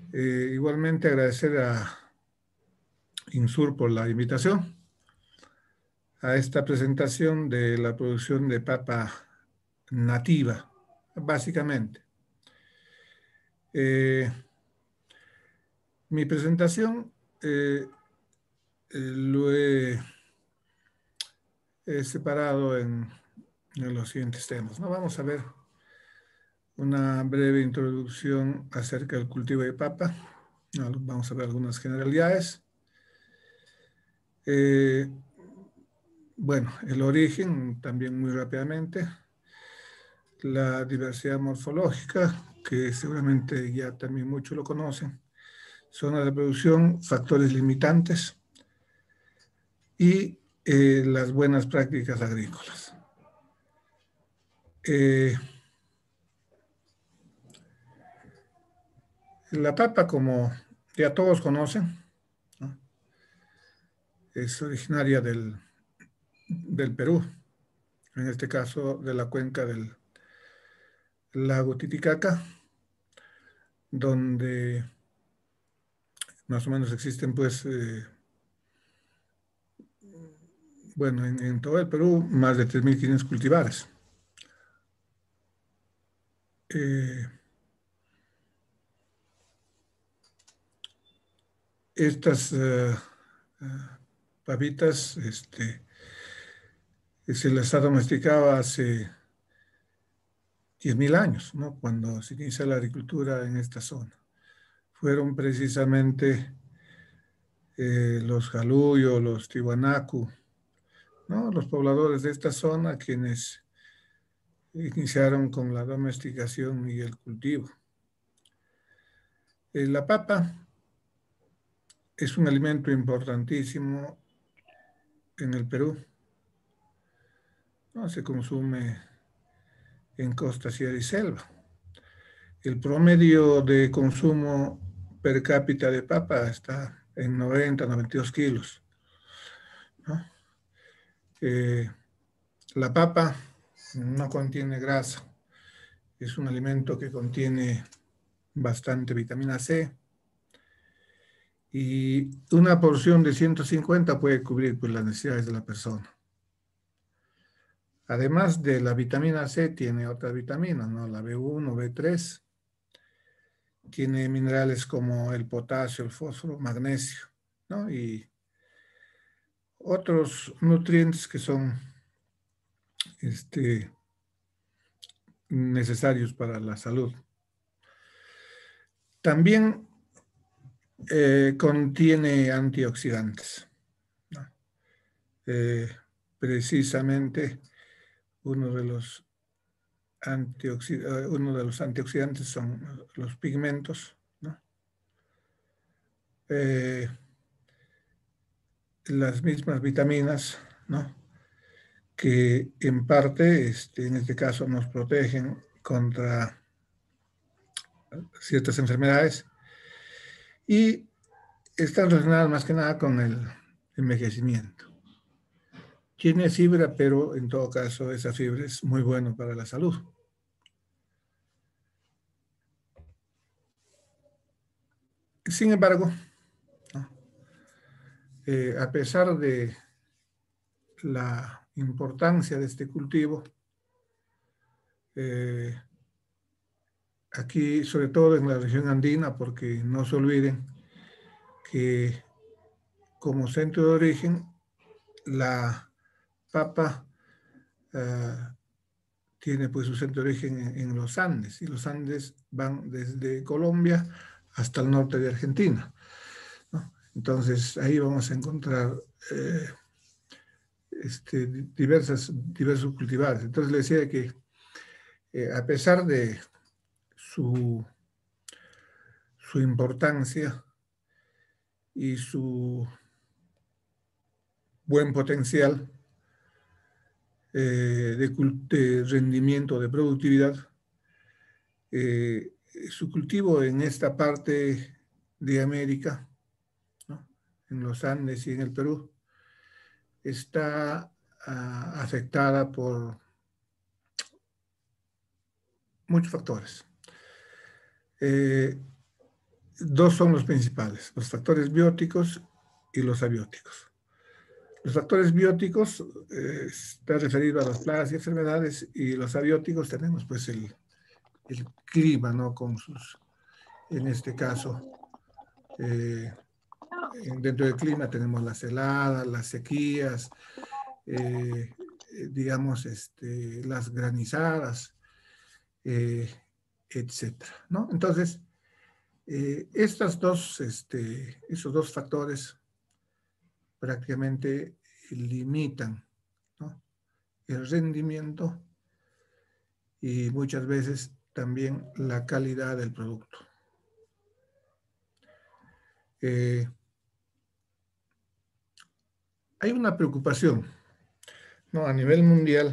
Igualmente agradecer a INSUR por la invitación a esta presentación de la producción de papa nativa, básicamente. Mi presentación lo he separado en los siguientes temas, ¿no? Vamos a ver una breve introducción acerca del cultivo de papa. Vamos a ver algunas generalidades. Bueno, el origen también muy rápidamente. La diversidad morfológica, que seguramente ya también muchos lo conocen. Zonas de producción, factores limitantes y las buenas prácticas agrícolas. La papa, como ya todos conocen, ¿no?, es originaria del Perú, en este caso de la cuenca del lago Titicaca, donde más o menos existen, pues, bueno, en todo el Perú, más de 3.500 cultivares. Estas papitas se las ha domesticado hace 10.000 años, ¿no?, cuando se inicia la agricultura en esta zona. Fueron precisamente los Jaluyos, los Tiwanaku, ¿no?, los pobladores de esta zona quienes iniciaron con la domesticación y el cultivo. La papa es un alimento importantísimo en el Perú, ¿no? Se consume en costa, sierra y selva. El promedio de consumo per cápita de papa está en 90, 92 kilos, ¿no? La papa no contiene grasa. Es un alimento que contiene bastante vitamina C y una porción de 150 puede cubrir, pues, las necesidades de la persona. Además de la vitamina C, tiene otras vitaminas, ¿no? La B1, B3. Tiene minerales como el potasio, el fósforo, magnesio, ¿no?, y otros nutrientes que son necesarios para la salud. También contiene antioxidantes, ¿no? Precisamente uno de los antioxidantes son los pigmentos, ¿no? Las mismas vitaminas, ¿no?, que en parte, en este caso, nos protegen contra ciertas enfermedades y están relacionadas más que nada con el envejecimiento. Tiene fibra, pero en todo caso esa fibra es muy buena para la salud. Sin embargo, ¿no?, a pesar de la importancia de este cultivo, aquí, sobre todo en la región andina, porque no se olviden que como centro de origen, la papa tiene, pues, su centro de origen en los Andes, y los Andes van desde Colombia hasta el norte de Argentina, ¿no? Entonces ahí vamos a encontrar diversos cultivares. Entonces le decía que a pesar de su importancia y su buen potencial de rendimiento, de productividad, su cultivo en esta parte de América, ¿no?, en los Andes y en el Perú, está afectada por muchos factores. dos son los principales, los factores bióticos y los abióticos. Los factores bióticos está referido a las plagas y enfermedades, y los abióticos tenemos pues el clima, ¿no? Con sus, en este caso, dentro del clima tenemos las heladas, las sequías, digamos, las granizadas, etcétera, ¿no? Entonces, esos dos factores prácticamente limitan, ¿no?, el rendimiento y muchas veces también la calidad del producto. Hay una preocupación, ¿no?, a nivel mundial.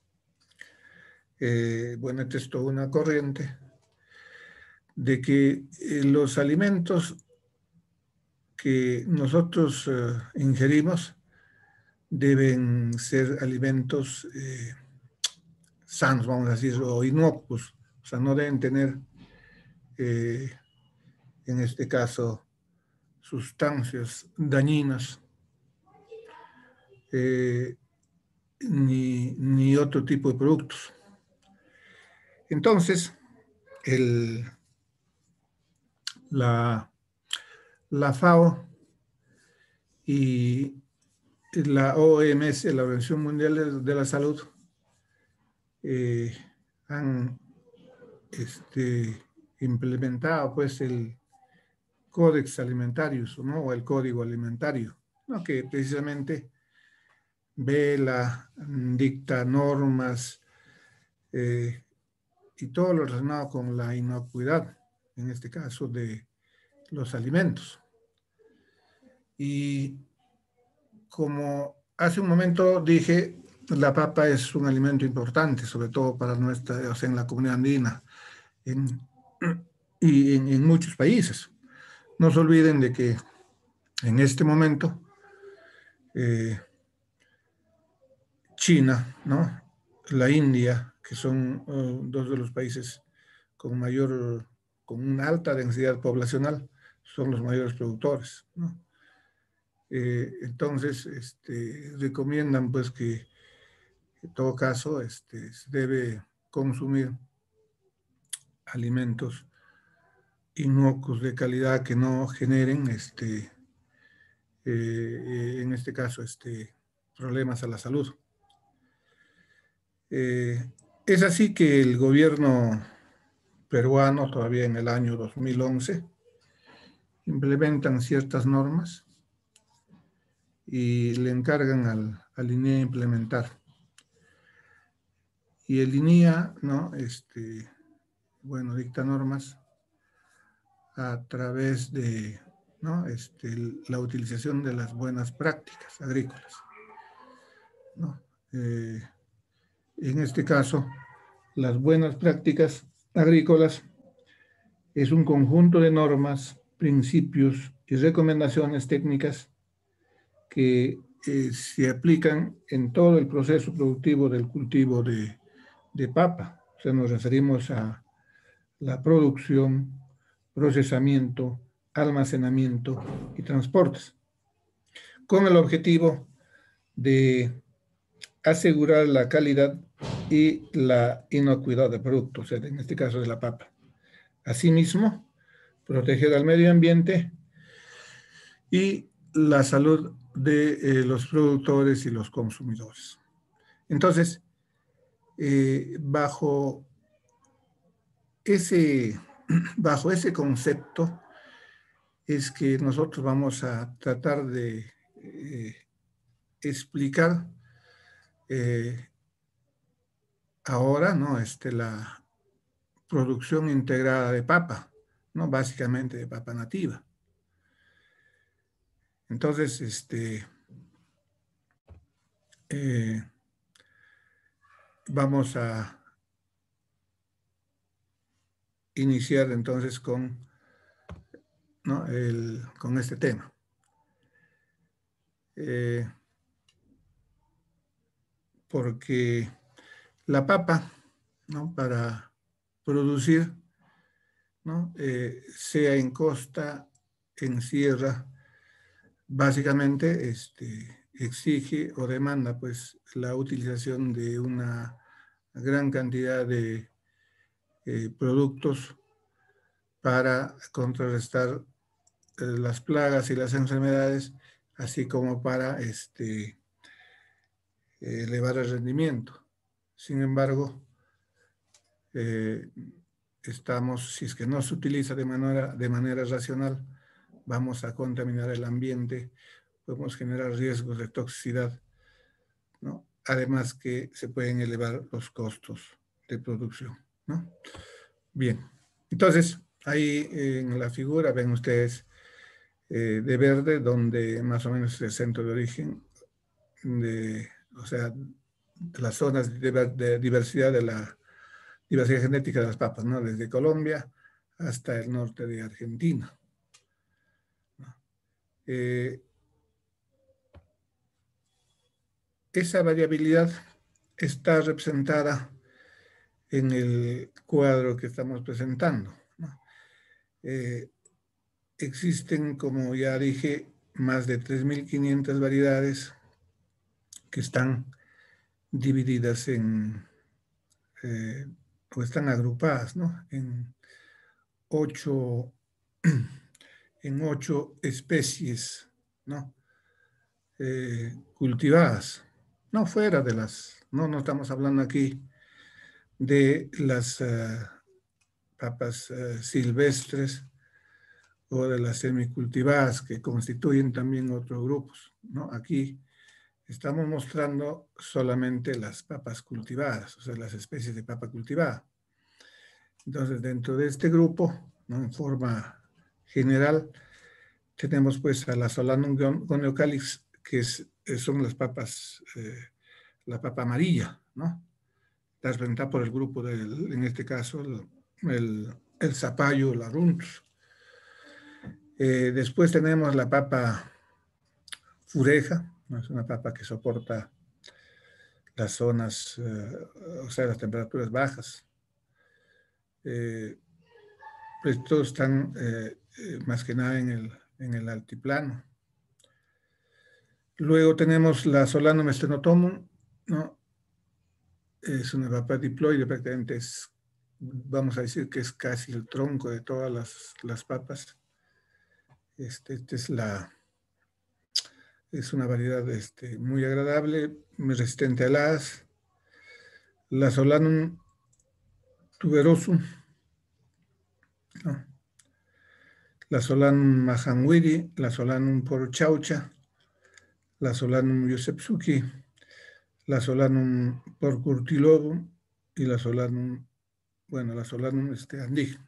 Bueno, esta es toda una corriente de que los alimentos que nosotros ingerimos deben ser alimentos sanos, vamos a decir, o inocuos, o sea, no deben tener, en este caso, sustancias dañinas, ni otro tipo de productos. Entonces, la FAO y la OMS, la Organización Mundial de la Salud, han implementado pues el Codex Alimentarius, ¿no?, o el Código Alimentario, ¿no?, que precisamente dicta normas y todo lo relacionado con la inocuidad, en este caso de los alimentos. Y como hace un momento dije, la papa es un alimento importante, sobre todo para nuestra, o sea, en la comunidad andina y en muchos países. No se olviden de que en este momento China, ¿no?, la India, que son dos de los países con una alta densidad poblacional, son los mayores productores, ¿no? Entonces, recomiendan pues que en todo caso se debe consumir alimentos inocuos de calidad que no generen en este caso problemas a la salud. Es así que el gobierno peruano, todavía en el año 2011, implementan ciertas normas y le encargan al INEA implementar. Y el INEA, ¿no?, bueno, dicta normas a través de, ¿no?, la utilización de las buenas prácticas agrícolas, ¿no? En este caso, las buenas prácticas agrícolas es un conjunto de normas, principios y recomendaciones técnicas que se aplican en todo el proceso productivo del cultivo de papa. O sea, nos referimos a la producción, procesamiento, almacenamiento y transportes, con el objetivo de asegurar la calidad y la inocuidad del producto, o sea, en este caso de la papa. Asimismo, proteger al medio ambiente y la salud de los productores y los consumidores. Entonces, bajo ese concepto es que nosotros vamos a tratar de explicar ahora, ¿no?, la producción integrada de papa, ¿no?, básicamente de papa nativa. Entonces, vamos a iniciar entonces con, ¿no?, con este tema. Porque la papa, ¿no?, para producir ¿no? Sea en costa, en sierra, básicamente exige o demanda pues la utilización de una gran cantidad de productos para contrarrestar las plagas y las enfermedades, así como para elevar el rendimiento. Sin embargo, si es que no se utiliza de manera racional, vamos a contaminar el ambiente, podemos generar riesgos de toxicidad, ¿no? Además que se pueden elevar los costos de producción, ¿no? Bien, entonces ahí en la figura ven ustedes de verde, donde más o menos es el centro de origen, o sea, de las zonas de diversidad de la diversidad genética de las papas, ¿no? Desde Colombia hasta el norte de Argentina, ¿no? Esa variabilidad está representada en el cuadro que estamos presentando, ¿no? Existen, como ya dije, más de 3.500 variedades que están divididas o están agrupadas, ¿no? Ocho, en 8 especies, ¿no? Cultivadas, no fuera de no estamos hablando aquí de las papas silvestres o de las semicultivadas que constituyen también otros grupos, ¿no? Aquí estamos mostrando solamente las papas cultivadas, o sea, las especies de papa cultivada. Entonces, dentro de este grupo, ¿no? En forma general, tenemos pues a la Solanum goniocalyx, que son las papas, la papa amarilla, ¿no? Representada por el grupo en este caso, el zapallo, la runtus. Después tenemos la papa fureja, ¿no? Es una papa que soporta las zonas, o sea, las temperaturas bajas. Estos están más que nada en el altiplano. Luego tenemos la Solanum stenotomum, ¿no? Es una papa diploide, prácticamente vamos a decir que es casi el tronco de todas las papas. Es una variedad muy agradable, muy resistente a heladas. La Solanum tuberosum, ¿no? La Solanum mahanwiri, la Solanum porchaucha, la Solanum yosepsuki, la Solanum porcurtilobum y la Solanum andí.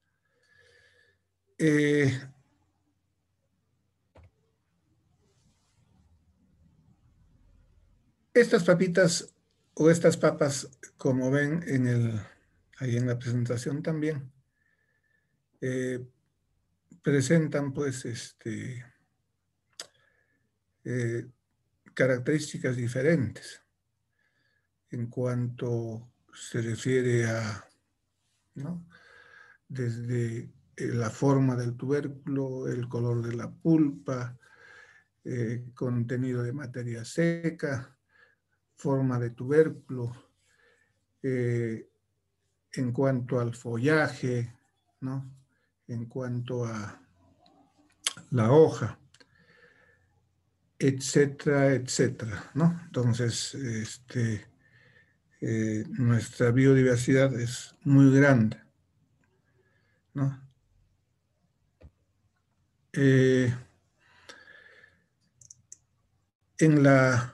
Estas papitas o estas papas, como ven ahí en la presentación también, presentan pues características diferentes en cuanto se refiere a, ¿no? Desde la forma del tubérculo, el color de la pulpa, contenido de materia seca, forma de tubérculo, en cuanto al follaje, ¿no? En cuanto a la hoja, etcétera, etcétera, ¿no? Entonces, nuestra biodiversidad es muy grande, ¿no? En la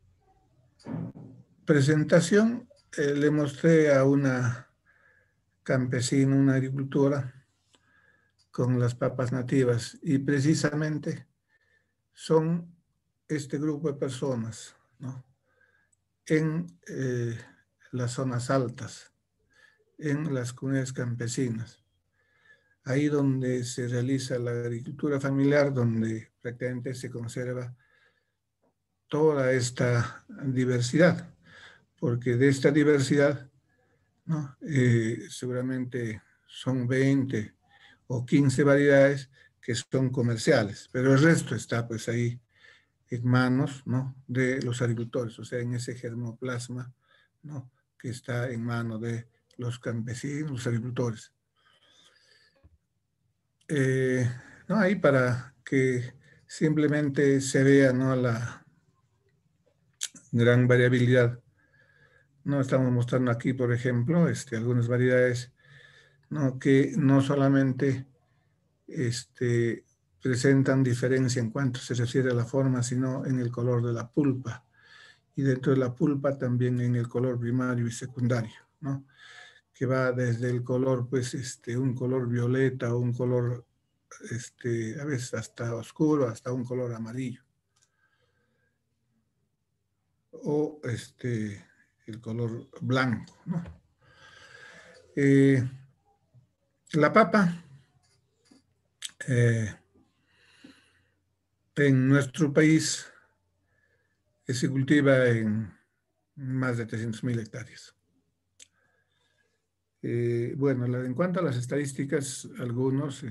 presentación le mostré a una campesina, una agricultora, con las papas nativas y precisamente son este grupo de personas, ¿no? En las zonas altas, en las comunidades campesinas, ahí donde se realiza la agricultura familiar, donde prácticamente se conserva toda esta diversidad, porque de esta diversidad, ¿no? Seguramente son 20 o 15 variedades que son comerciales, pero el resto está pues ahí en manos, ¿no?, de los agricultores, o sea, en ese germoplasma, ¿no?, que está en manos de los campesinos, los agricultores. No, ahí para que simplemente se vea, ¿no?, la gran variabilidad. No estamos mostrando aquí, por ejemplo, algunas variedades, ¿no?, que no solamente presentan diferencia en cuanto se refiere a la forma, sino en el color de la pulpa. Y dentro de la pulpa también en el color primario y secundario, ¿no?, que va desde el color, pues, un color violeta o un color, a veces hasta oscuro, hasta un color amarillo. O el color blanco, ¿no? La papa, en nuestro país, se cultiva en más de 300.000 hectáreas. Bueno, en cuanto a las estadísticas, algunos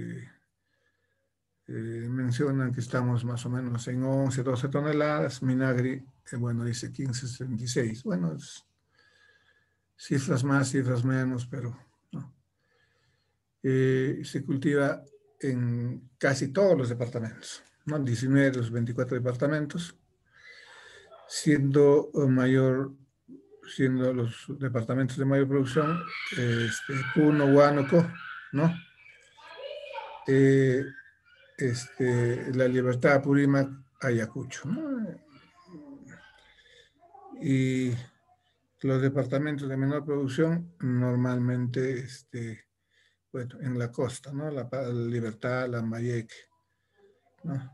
mencionan que estamos más o menos en 11, 12 toneladas. Minagri, bueno, dice 15, 76. Bueno, cifras más, cifras menos, pero no. Se cultiva en casi todos los departamentos, ¿no? 19 de los 24 departamentos, siendo los departamentos de mayor producción, Puno, Huánuco, ¿no? La Libertad, Apurímac, Ayacucho, ¿no? Y los departamentos de menor producción normalmente, bueno, en la costa, ¿no? La Libertad, Lambayeque, ¿no?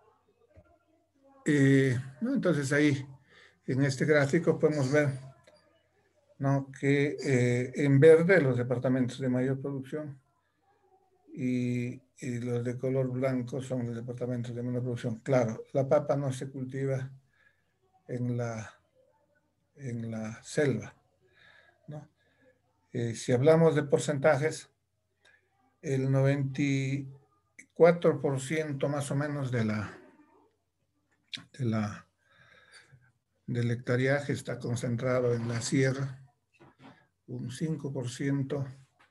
¿No? Entonces ahí, en este gráfico podemos ver, ¿no?, que en verde los departamentos de mayor producción y los de color blanco son los departamentos de menor producción. Claro, la papa no se cultiva en la selva, ¿no? Si hablamos de porcentajes, el 94% más o menos del hectareaje está concentrado en la sierra, un 5%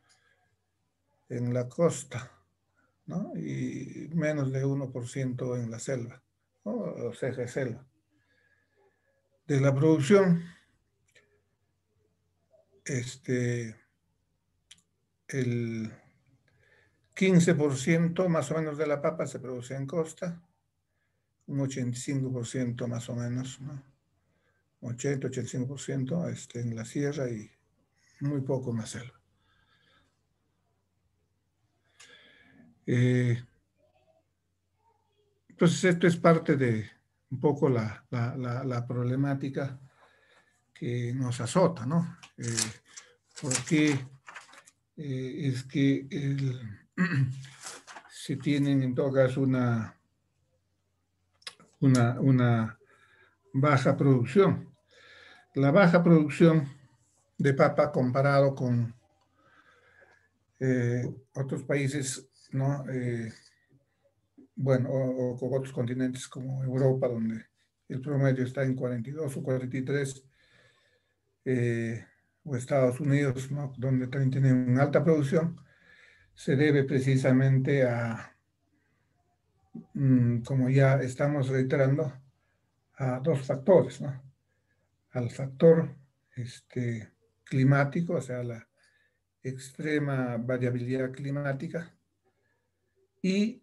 en la costa, ¿no?, y menos de 1% en la selva, ¿no?, o sea, de selva. De la producción, el 15% más o menos de la papa se produce en costa, un 85% más o menos, ¿no?, 80-85% en la sierra y muy poco en la selva. Entonces, esto es parte de un poco la problemática que nos azota, ¿no? Porque es que se tienen en todo caso una baja producción. La baja producción de papa comparado con otros países, ¿no? Bueno, o con otros continentes como Europa, donde el promedio está en 42 o 43, o Estados Unidos, ¿no?, donde también tienen una alta producción, se debe precisamente a, como ya estamos reiterando, a dos factores, ¿no? Al factor climático, o sea, la extrema variabilidad climática, y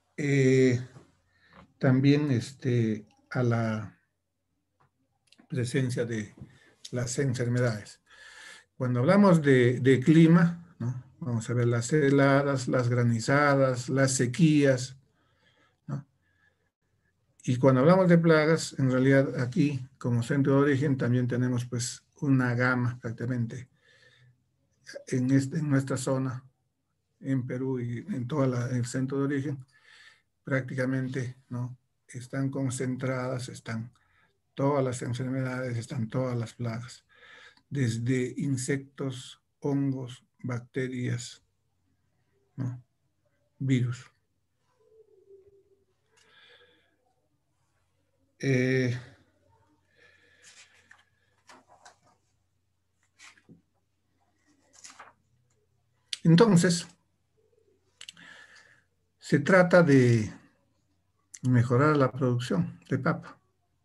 también a la presencia de las enfermedades. Cuando hablamos de clima, ¿no?, vamos a ver las heladas, las granizadas, las sequías, ¿no? Y cuando hablamos de plagas, en realidad aquí, como centro de origen, también tenemos pues una gama prácticamente en nuestra zona, en Perú y en todo el centro de origen, prácticamente, ¿no?, están concentradas, están todas las enfermedades, están todas las plagas, desde insectos, hongos, bacterias, ¿no? Virus. Entonces, se trata de mejorar la producción de papa.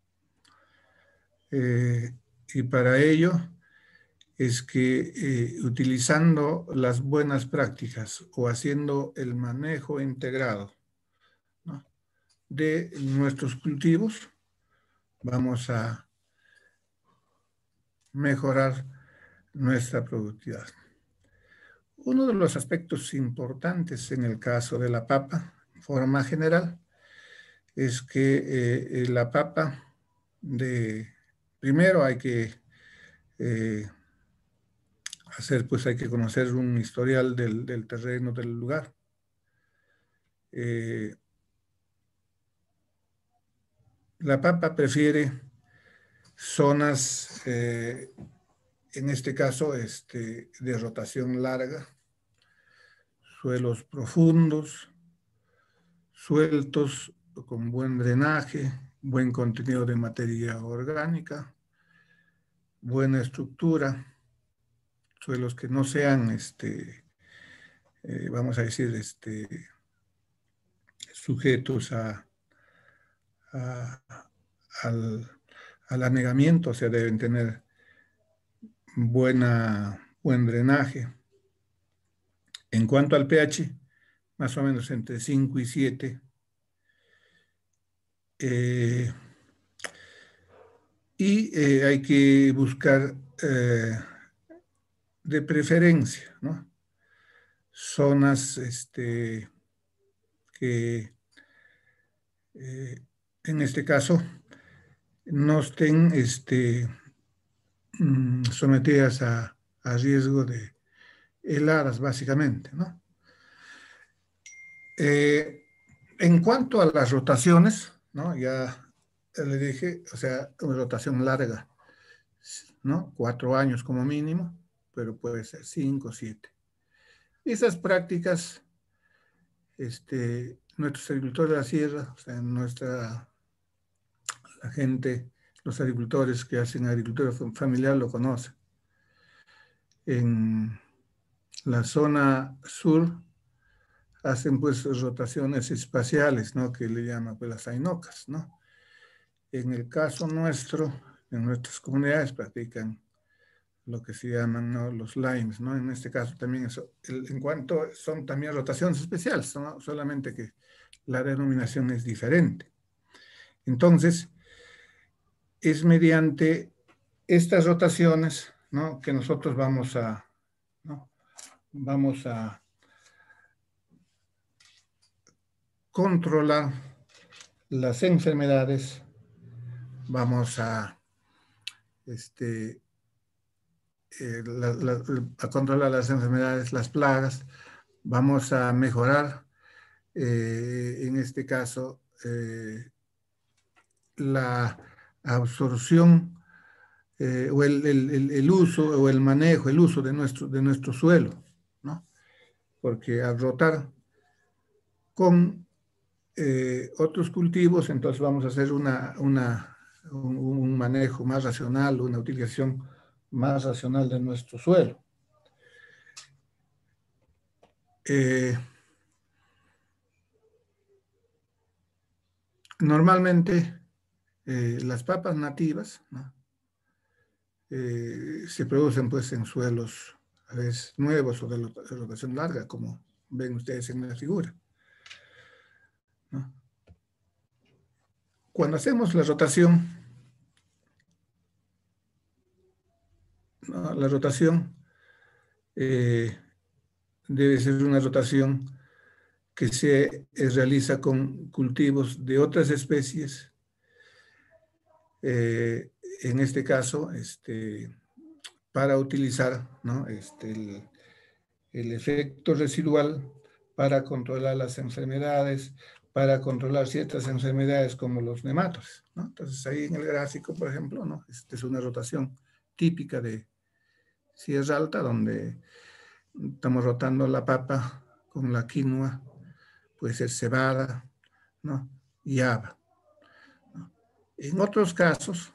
Y para ello es que utilizando las buenas prácticas o haciendo el manejo integrado, ¿no?, de nuestros cultivos, vamos a mejorar nuestra productividad. Uno de los aspectos importantes en el caso de la papa, en forma general, es que la papa, primero hay que hay que conocer un historial del terreno, del lugar. La papa prefiere zonas, en este caso, de rotación larga, suelos profundos, sueltos, con buen drenaje, buen contenido de materia orgánica, buena estructura, suelos que no sean, vamos a decir, sujetos a, al anegamiento, o sea, deben tener buen drenaje. En cuanto al pH, más o menos entre 5 y 7. Hay que buscar de preferencia, ¿no?, zonas que en este caso no estén sometidas a riesgo de heladas, básicamente, ¿no? En cuanto a las rotaciones, ¿no?, ya le dije, o sea, una rotación larga, ¿no?, 4 años como mínimo, pero puede ser 5, 7. Esas prácticas, nuestros agricultores de la sierra, o sea, la gente, los agricultores que hacen agricultura familiar lo conocen. En la zona sur hacen pues rotaciones espaciales, ¿no?, que le llaman pues las ainocas, ¿no? En el caso nuestro, en nuestras comunidades practican lo que se llaman, ¿no?, los lines, ¿no? En este caso también en cuanto son también rotaciones especiales, ¿no?, solamente que la denominación es diferente. Entonces, es mediante estas rotaciones, ¿no?, que nosotros vamos a controlar las enfermedades, vamos a controlar las enfermedades, las plagas, vamos a mejorar, en este caso, la absorción o el uso o el manejo, el uso de nuestro suelo, ¿no? Porque al rotar con otros cultivos, entonces vamos a hacer un manejo más racional, una utilización más racional de nuestro suelo. Normalmente las papas nativas, ¿no?, se producen pues en suelos a veces nuevos o de rotación larga, como ven ustedes en la figura, ¿no? Cuando hacemos la rotación, ¿no?, la rotación debe ser una rotación que se realiza con cultivos de otras especies, en este caso, para utilizar, ¿no?, el efecto residual para controlar las enfermedades, para controlar ciertas enfermedades como los nematodes, ¿no? Entonces ahí en el gráfico, por ejemplo, ¿no?, es una rotación típica de Sierra Alta, donde estamos rotando la papa con la quinoa, puede ser cebada, ¿no? Y haba. En otros casos,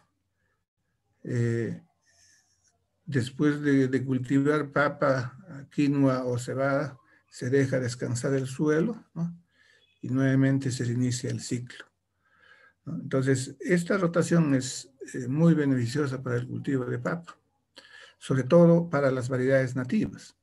después de cultivar papa, quinoa o cebada, se deja descansar el suelo, ¿no? Y nuevamente se inicia el ciclo, ¿no? Entonces, esta rotación es muy beneficiosa para el cultivo de papa, sobre todo para las variedades nativas.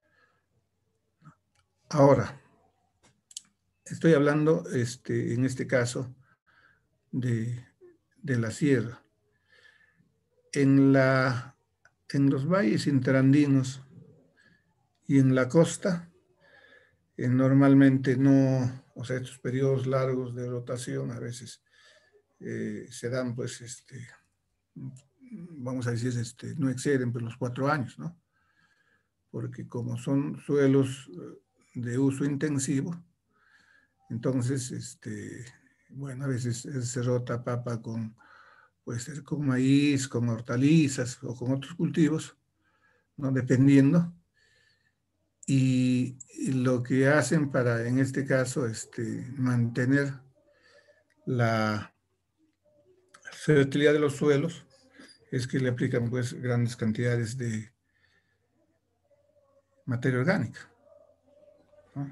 Ahora, estoy hablando en este caso de la sierra. En los valles interandinos y en la costa, normalmente no, o sea, estos periodos largos de rotación a veces se dan, pues, vamos a decir, no exceden pues, los 4 años, ¿no? Porque como son suelos de uso intensivo, entonces, bueno, a veces se rota papa con, puede ser con maíz, con hortalizas o con otros cultivos, ¿no? Dependiendo. Y lo que hacen para, en este caso, mantener la fertilidad de los suelos es que le aplican pues grandes cantidades de materia orgánica, ¿no?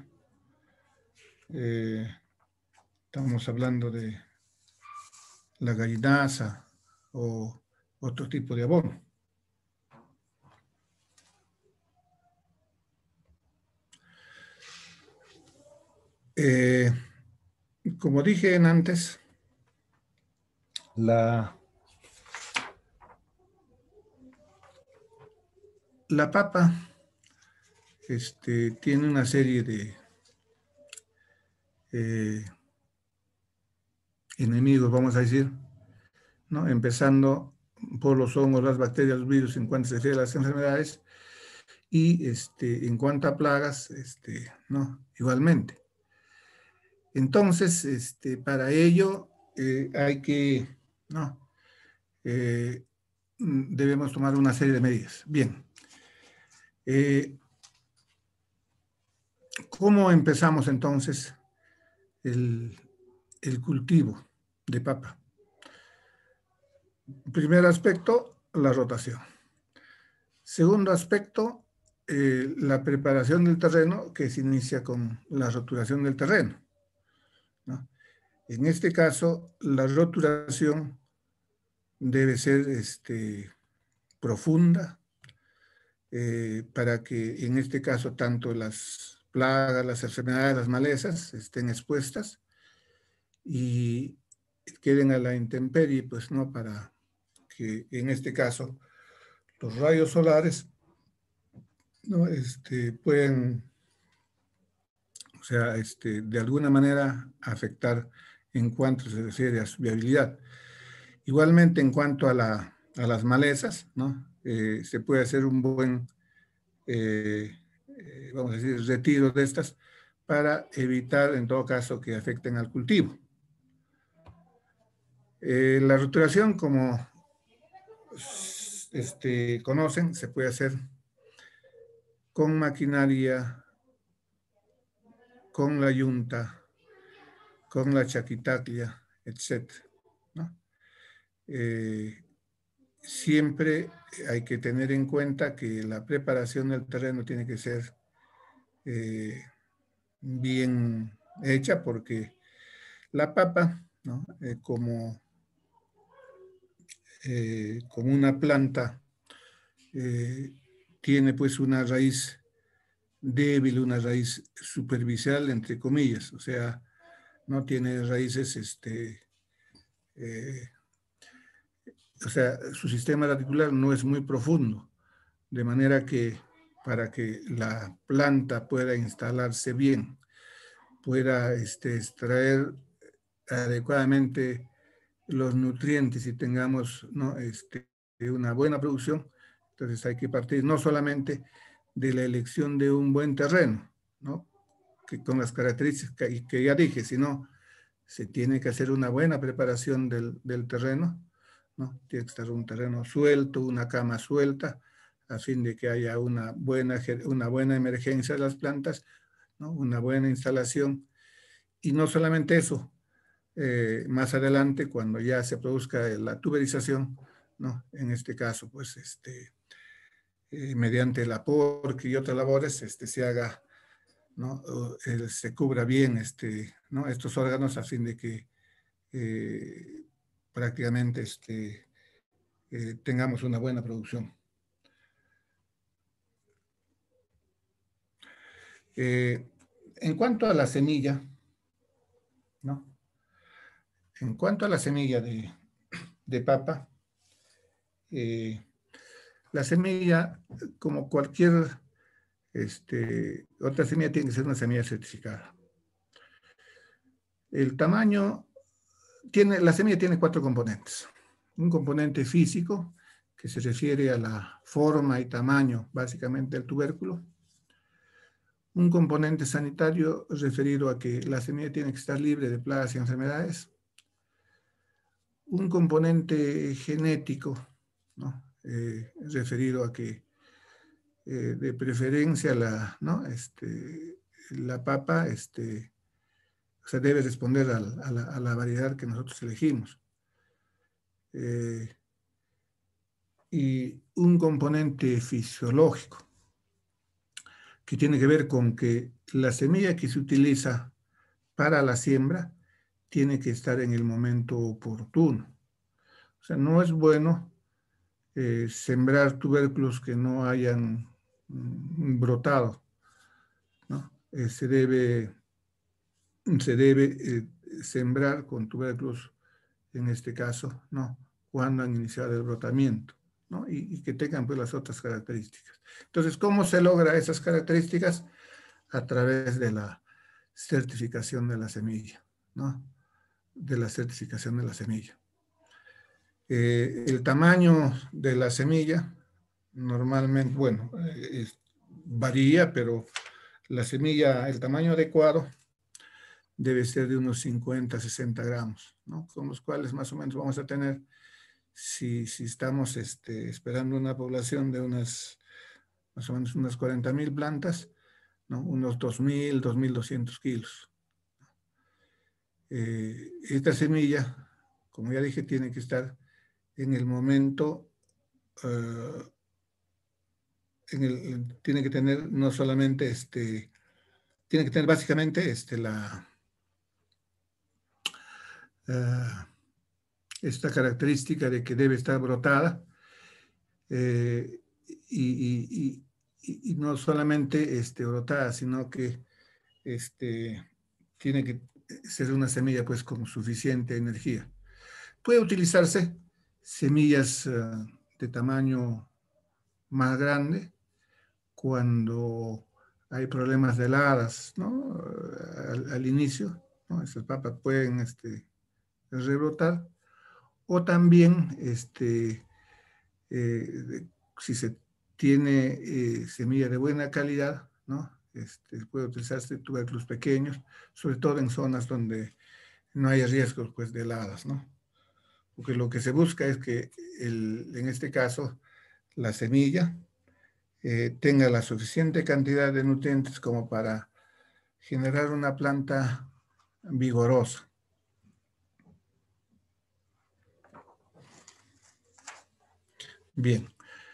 Estamos hablando de la gallinaza o otro tipo de abono. Como dije antes, la papa tiene una serie de enemigos, vamos a decir, ¿no? Empezando por los hongos, las bacterias, los virus, en cuanto se refiere a las enfermedades, y en cuanto a plagas, ¿no? Igualmente. Entonces, para ello hay que, ¿no? Debemos tomar una serie de medidas. Bien. ¿Cómo empezamos entonces el cultivo de papa? Primer aspecto, la rotación. Segundo aspecto, la preparación del terreno, que se inicia con la roturación del terreno, ¿no? En este caso, la roturación debe ser profunda, para que en este caso tanto las plagas, las enfermedades, las malezas estén expuestas y queden a la intemperie, pues no, para que en este caso los rayos solares, ¿no? Pueden, o sea, de alguna manera afectar en cuanto se refiere a su viabilidad. Igualmente en cuanto a las malezas, ¿no? Se puede hacer un buen, vamos a decir, retiro de estas para evitar en todo caso que afecten al cultivo. La roturación, como conocen, se puede hacer con maquinaria, con la yunta, con la chaquitaclia, etc., ¿no? Siempre hay que tener en cuenta que la preparación del terreno tiene que ser bien hecha, porque la papa, ¿no? Como una planta, tiene pues una raíz débil, una raíz superficial, entre comillas, o sea, no tiene raíces, o sea, su sistema radicular no es muy profundo, de manera que para que la planta pueda instalarse bien, pueda extraer adecuadamente los nutrientes y tengamos, ¿no? Una buena producción, entonces hay que partir no solamente de la elección de un buen terreno, ¿no? Que con las características que ya dije, sino se tiene que hacer una buena preparación del terreno, ¿no? Tiene que estar un terreno suelto, una cama suelta, a fin de que haya una buena emergencia de las plantas, ¿no? Una buena instalación. Y no solamente eso, más adelante, cuando ya se produzca la tuberización, ¿no? En este caso, pues, mediante el aporte y otras labores, se haga, ¿no? Se cubra bien, ¿no? Estos órganos a fin de que prácticamente tengamos una buena producción. En cuanto a la semilla, ¿no? En cuanto a la semilla de papa, la semilla, como cualquier otra semilla, tiene que ser una semilla certificada. El tamaño, la semilla tiene 4 componentes. Un componente físico, que se refiere a la forma y tamaño, básicamente, del tubérculo. Un componente sanitario referido a que la semilla tiene que estar libre de plagas y enfermedades. Un componente genético, ¿no? Referido a que de preferencia ¿no? La papa o sea, debe responder a la variedad que nosotros elegimos. Y un componente fisiológico, que tiene que ver con que la semilla que se utiliza para la siembra tiene que estar en el momento oportuno. O sea, no es bueno sembrar tubérculos que no hayan brotado, ¿no? Se debe sembrar con tubérculos, en este caso, ¿no? Cuando han iniciado el brotamiento, ¿no? Y que tengan pues las otras características. Entonces, ¿cómo se logra esas características? A través de la certificación de la semilla, ¿no? De la certificación de la semilla. El tamaño de la semilla, normalmente, bueno, varía, pero la semilla, el tamaño adecuado debe ser de unos 50, 60 gramos, ¿no? Con los cuales más o menos vamos a tener, si estamos esperando una población de unas, más o menos unas 40,000 plantas, ¿no? Unos 2,000, 2,200 kilos. Esta semilla, como ya dije, tiene que estar en el momento, tiene que tener no solamente, tiene que tener básicamente esta característica de que debe estar brotada, y no solamente brotada, sino que tiene que ser una semilla pues con suficiente energía. Puede utilizarse semillas de tamaño más grande cuando hay problemas de heladas, ¿no? Al inicio, ¿no? Esas papas pueden rebrotar, o también si se tiene semilla de buena calidad, ¿no? Puede utilizarse tubérculos pequeños, sobre todo en zonas donde no haya riesgos pues, de heladas, ¿no? Porque lo que se busca es que, en este caso, la semilla tenga la suficiente cantidad de nutrientes como para generar una planta vigorosa. Bien.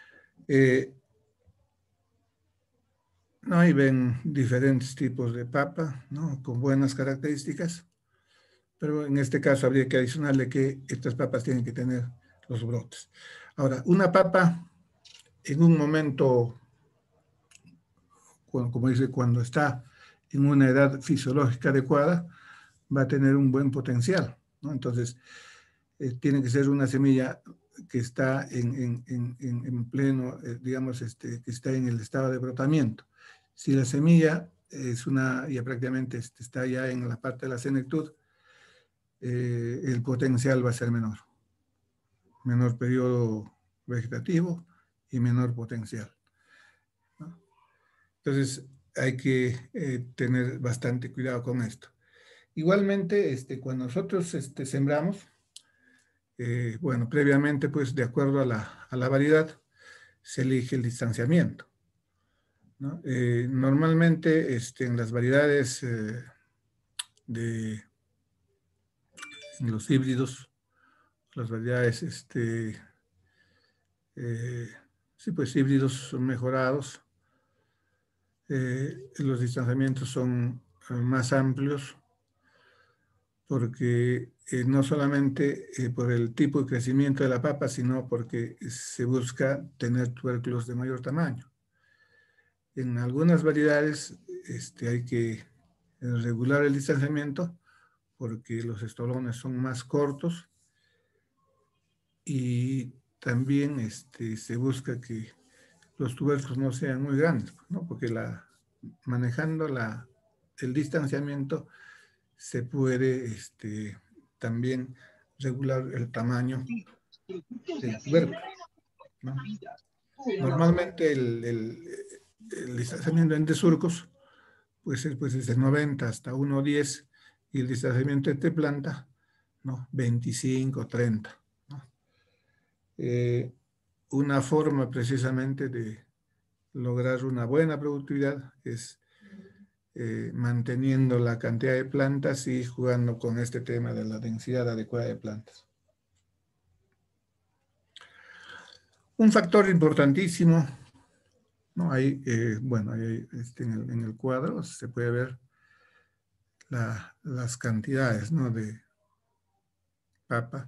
No, ahí ven diferentes tipos de papa, ¿no? Con buenas características, pero en este caso habría que adicionarle que estas papas tienen que tener los brotes. Ahora, una papa en un momento, como dice, cuando está en una edad fisiológica adecuada, va a tener un buen potencial, ¿no? Entonces, tiene que ser una semilla que está en pleno, digamos, que está en el estado de brotamiento. Si la semilla es ya prácticamente está ya en la parte de la senectud, el potencial va a ser menor. Menor periodo vegetativo y menor potencial, ¿no? Entonces, hay que tener bastante cuidado con esto. Igualmente, cuando nosotros sembramos, bueno, previamente, pues, de acuerdo a la variedad, se elige el distanciamiento, ¿no? Normalmente en las variedades en los híbridos, las variedades sí, pues híbridos son mejorados, los distanciamientos son más amplios porque no solamente por el tipo de crecimiento de la papa, sino porque se busca tener tubérculos de mayor tamaño. En algunas variedades hay que regular el distanciamiento porque los estolones son más cortos y también se busca que los tubérculos no sean muy grandes, ¿no? Porque manejando el distanciamiento se puede también regular el tamaño del tubérculo, ¿no? Normalmente el distanciamiento entre surcos pues es de 90 hasta 1,10 y el distanciamiento entre planta, ¿no? 25, 30, ¿no? Una forma precisamente de lograr una buena productividad es manteniendo la cantidad de plantas y jugando con este tema de la densidad adecuada de plantas. Un factor importantísimo, ¿no? Ahí, bueno, ahí, en el cuadro se puede ver las cantidades, ¿no? De papa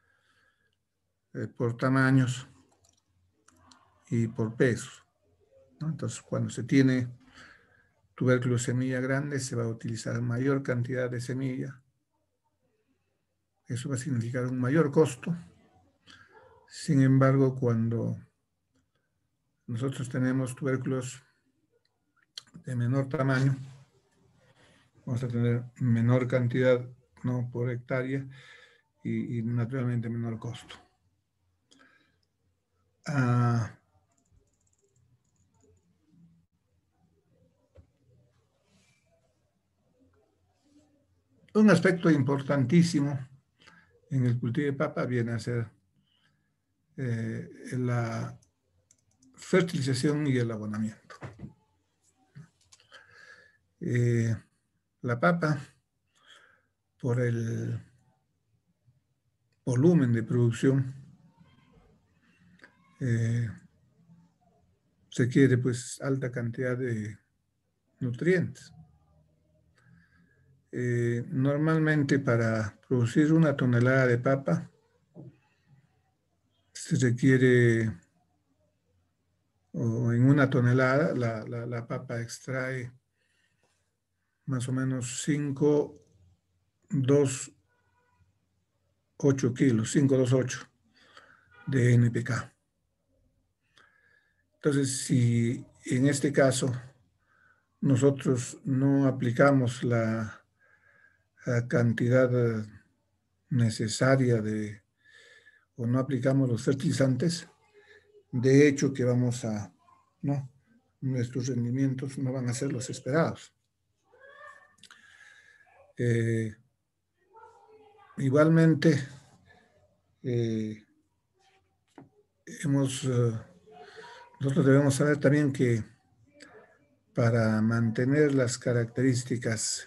por tamaños y por pesos, ¿no? Entonces, cuando se tiene tubérculo de semilla grande, se va a utilizar mayor cantidad de semilla. Eso va a significar un mayor costo. Sin embargo, cuando nosotros tenemos tubérculos de menor tamaño, vamos a tener menor cantidad, ¿no? Por hectárea y naturalmente menor costo. Un aspecto importantísimo en el cultivo de papa viene a ser la fertilización y el abonamiento. La papa, por el volumen de producción, requiere pues alta cantidad de nutrientes. Normalmente para producir 1 tonelada de papa se requiere, o en 1 tonelada, la papa extrae más o menos 5,28 kilos, 5,28 de NPK. Entonces, si en este caso nosotros no aplicamos la cantidad necesaria o no aplicamos los fertilizantes, de hecho que no, nuestros rendimientos no van a ser los esperados. Igualmente, nosotros debemos saber también que para mantener las características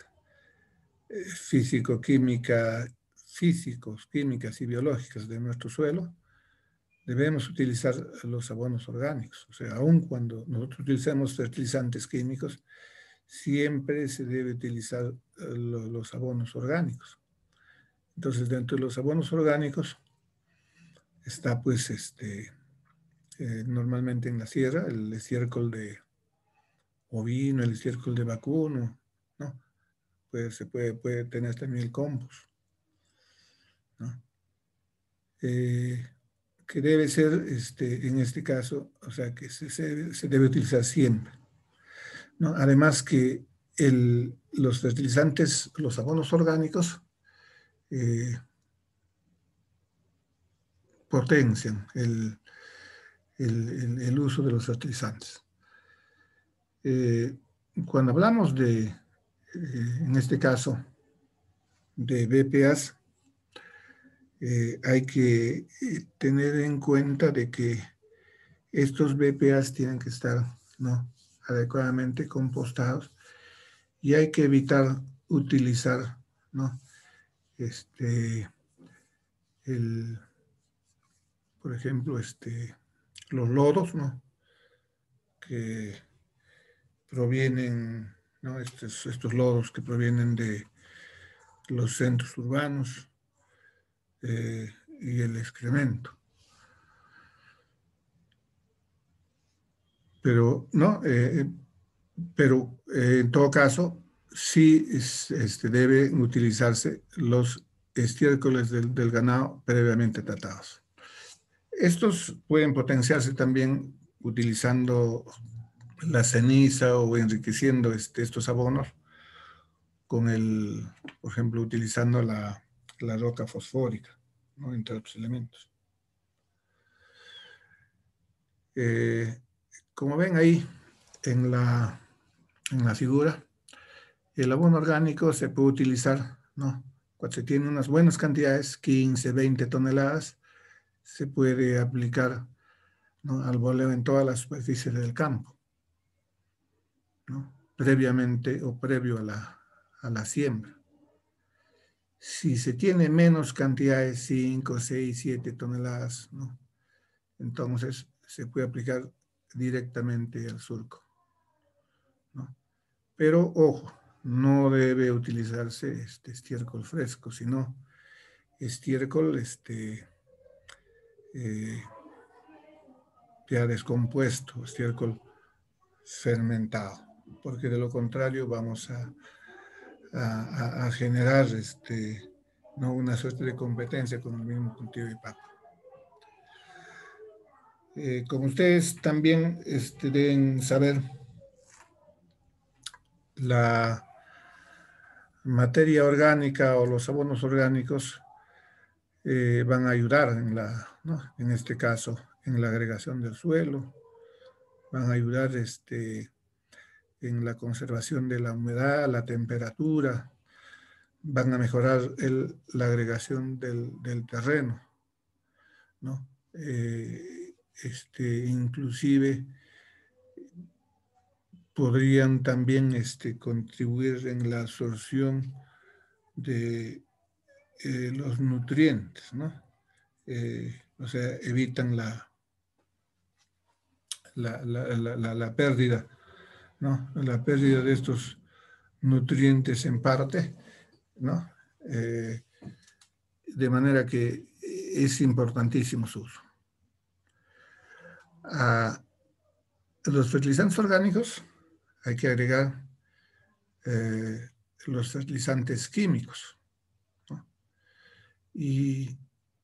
físicos, químicas y biológicas de nuestro suelo, debemos utilizar los abonos orgánicos. O sea, aun cuando nosotros utilizamos fertilizantes químicos, siempre se debe utilizar los abonos orgánicos. Entonces, dentro de los abonos orgánicos está, pues, normalmente en la sierra, el estiércol de ovino, el estiércol de vacuno, ¿no? Pues se puede tener también el compost, ¿no? Que debe ser, en este caso, o sea, que se debe utilizar siempre, ¿no? Además que los fertilizantes, los abonos orgánicos, potencian el uso de los fertilizantes. Cuando hablamos en este caso, de BPAs, hay que tener en cuenta de que estos BPAs tienen que estar, ¿no?, adecuadamente compostados y hay que evitar utilizar, ¿no?, por ejemplo, los lodos, ¿no?, que provienen, ¿no?, estos lodos que provienen de los centros urbanos y el excremento. Pero, ¿no? En todo caso, sí deben utilizarse los estiércoles del ganado previamente tratados. Estos pueden potenciarse también utilizando la ceniza o enriqueciendo estos abonos con por ejemplo, utilizando la roca fosfórica, ¿no?, entre otros elementos. Como ven ahí en la figura, el abono orgánico se puede utilizar, ¿no?, cuando se tiene unas buenas cantidades, 15, 20 toneladas, se puede aplicar, ¿no?, al boleo en toda la superficie del campo, ¿no?, previamente o previo a la siembra. Si se tiene menos cantidades, 5, 6, 7 toneladas, ¿no?, entonces se puede aplicar directamente al surco, ¿no? Pero, ojo, no debe utilizarse estiércol fresco, sino estiércol ya descompuesto, estiércol fermentado, porque de lo contrario vamos a generar ¿no?, una suerte de competencia con el mismo cultivo de papa. Como ustedes también deben saber, la materia orgánica o los abonos orgánicos van a ayudar ¿no?, en este caso, en la agregación del suelo, van a ayudar en la conservación de la humedad, la temperatura, van a mejorar la agregación del terreno, ¿no? Inclusive podrían también contribuir en la absorción de los nutrientes, ¿no? O sea, evitan la pérdida, ¿no?, la pérdida de estos nutrientes en parte, ¿no? De manera que es importantísimo su uso. A los fertilizantes orgánicos hay que agregar los fertilizantes químicos, ¿no? Y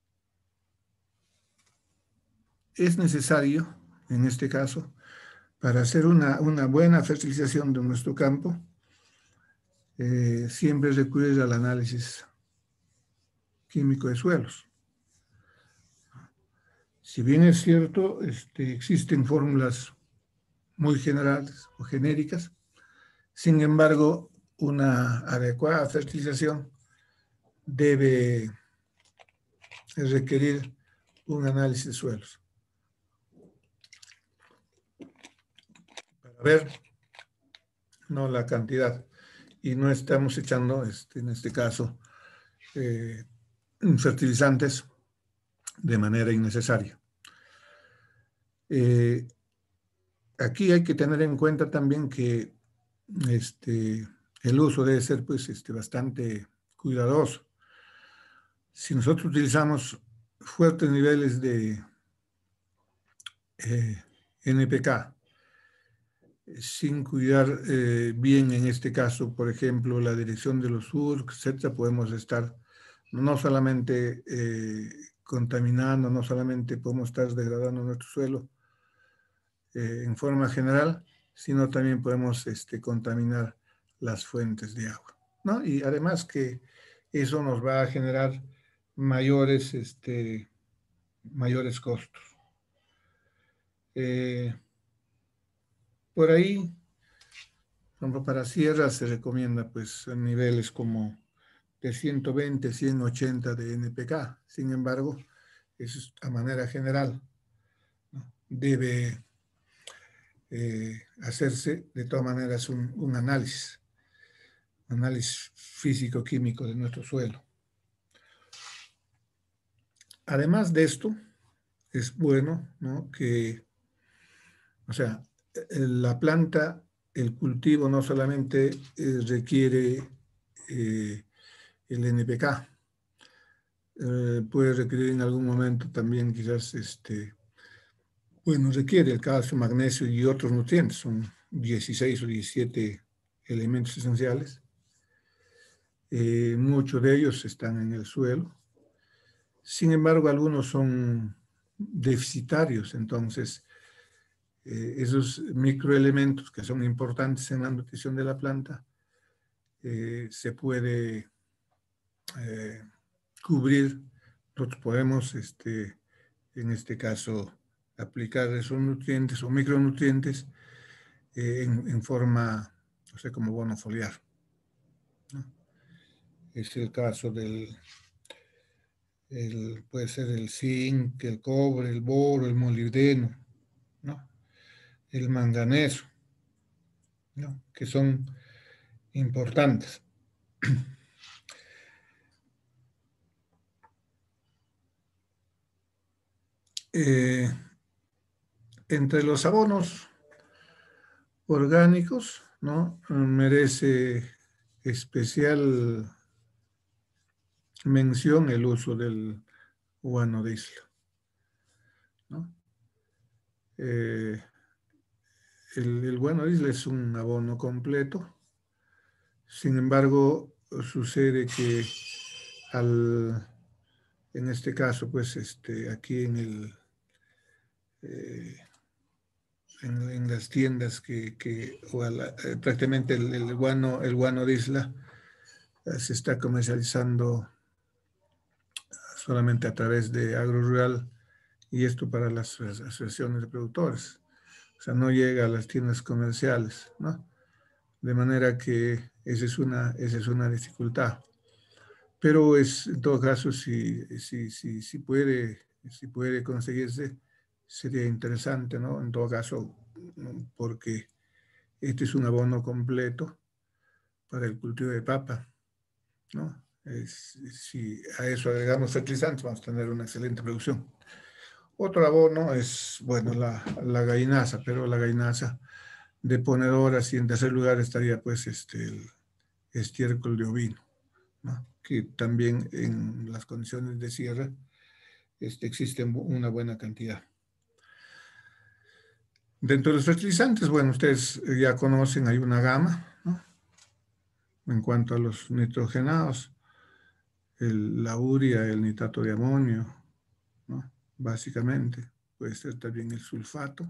es necesario, en este caso, para hacer una buena fertilización de nuestro campo, siempre recurrir al análisis químico de suelos. Si bien es cierto, existen fórmulas muy generales o genéricas, sin embargo, una adecuada fertilización debe requerir un análisis de suelos para ver, no, la cantidad, y no estamos echando, en este caso, fertilizantes de manera innecesaria. Aquí hay que tener en cuenta también que el uso debe ser pues, bastante cuidadoso. Si nosotros utilizamos fuertes niveles de NPK, sin cuidar bien, en este caso, por ejemplo, la dirección de los surcos, etcétera, podemos estar no solamente contaminando, no solamente podemos estar degradando nuestro suelo en forma general, sino también podemos contaminar las fuentes de agua, ¿no? Y además que eso nos va a generar mayores costos. Por ahí, para sierras se recomienda pues niveles como de 120, 180 de NPK. Sin embargo, eso es a manera general, ¿no? debe hacerse de todas maneras un análisis físico-químico de nuestro suelo. Además de esto, es bueno, ¿no?, que, o sea, la planta, el cultivo no solamente requiere el NPK, puede requerir en algún momento también quizás, bueno, requiere el calcio, magnesio y otros nutrientes, son 16 o 17 elementos esenciales. Muchos de ellos están en el suelo. Sin embargo, algunos son deficitarios, entonces esos microelementos que son importantes en la nutrición de la planta se puede cubrir. Nosotros podemos, en este caso, aplicar esos nutrientes o micronutrientes en forma, o sea, como bono foliar, ¿no? Es el caso puede ser el zinc, el cobre, el boro, el molibdeno, ¿no?, el manganeso, ¿no?, que son importantes. Entre los abonos orgánicos, ¿no?, merece especial mención el uso del guano de isla, ¿no? El guano de isla es un abono completo. Sin embargo, sucede que en este caso, pues, aquí en las tiendas prácticamente el guano de isla se está comercializando solamente a través de AgroRural, y esto para las asociaciones de productores. O sea, no llega a las tiendas comerciales, ¿no? De manera que esa es una dificultad. Pero en todo caso, si puede conseguirse, sería interesante, ¿no? En todo caso, porque este es un abono completo para el cultivo de papa, ¿no? Si a eso agregamos fertilizantes, vamos a tener una excelente producción. Otro abono es, bueno, la gainaza, pero la gainaza de ponedoras, y en tercer lugar estaría, pues, el estiércol de ovino, ¿no?, que también en las condiciones de sierra existen una buena cantidad. Dentro de los fertilizantes, bueno, ustedes ya conocen, hay una gama, ¿no?, en cuanto a los nitrogenados, la urea, el nitrato de amonio, ¿no?, básicamente. Puede ser también el sulfato.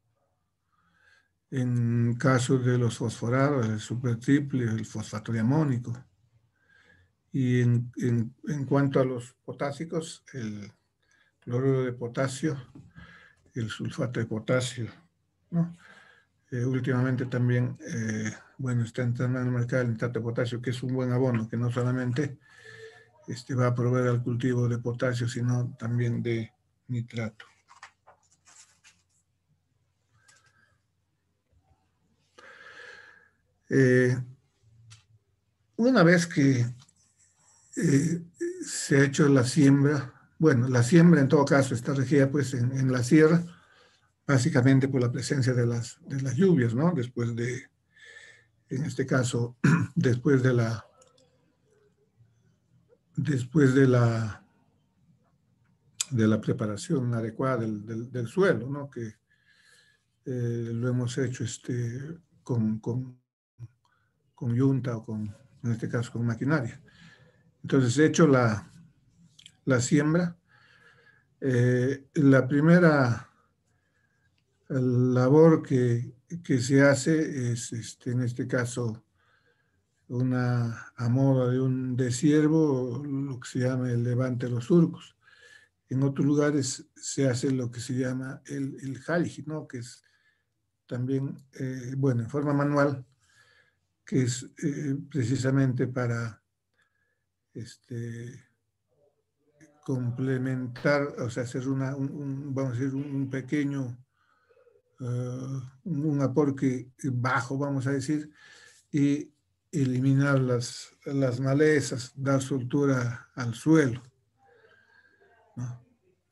En caso de los fosforados, el supertriple, el fosfato diamónico. Y en cuanto a los potásicos, el cloruro de potasio, el sulfato de potasio, ¿no? Últimamente también, bueno, está entrando en el mercado el nitrato de potasio, que es un buen abono, que no solamente va a proveer al cultivo de potasio, sino también de nitrato. Una vez que se ha hecho la siembra, bueno, la siembra en todo caso está regida, pues, en la sierra, básicamente por la presencia de las lluvias, ¿no? Después en este caso, después de la preparación adecuada del suelo, ¿no?, que lo hemos hecho con yunta o en este caso con maquinaria. Entonces, he hecho la siembra. La primera labor que se hace es, en este caso, a modo de un desiervo, lo que se llama el levante de los surcos. En otros lugares se hace lo que se llama el jalji, ¿no?, que es también, bueno, en forma manual, que es precisamente para complementar, o sea, hacer vamos a decir, un pequeño un aporque bajo, vamos a decir, y eliminar las malezas, dar soltura al suelo, ¿no?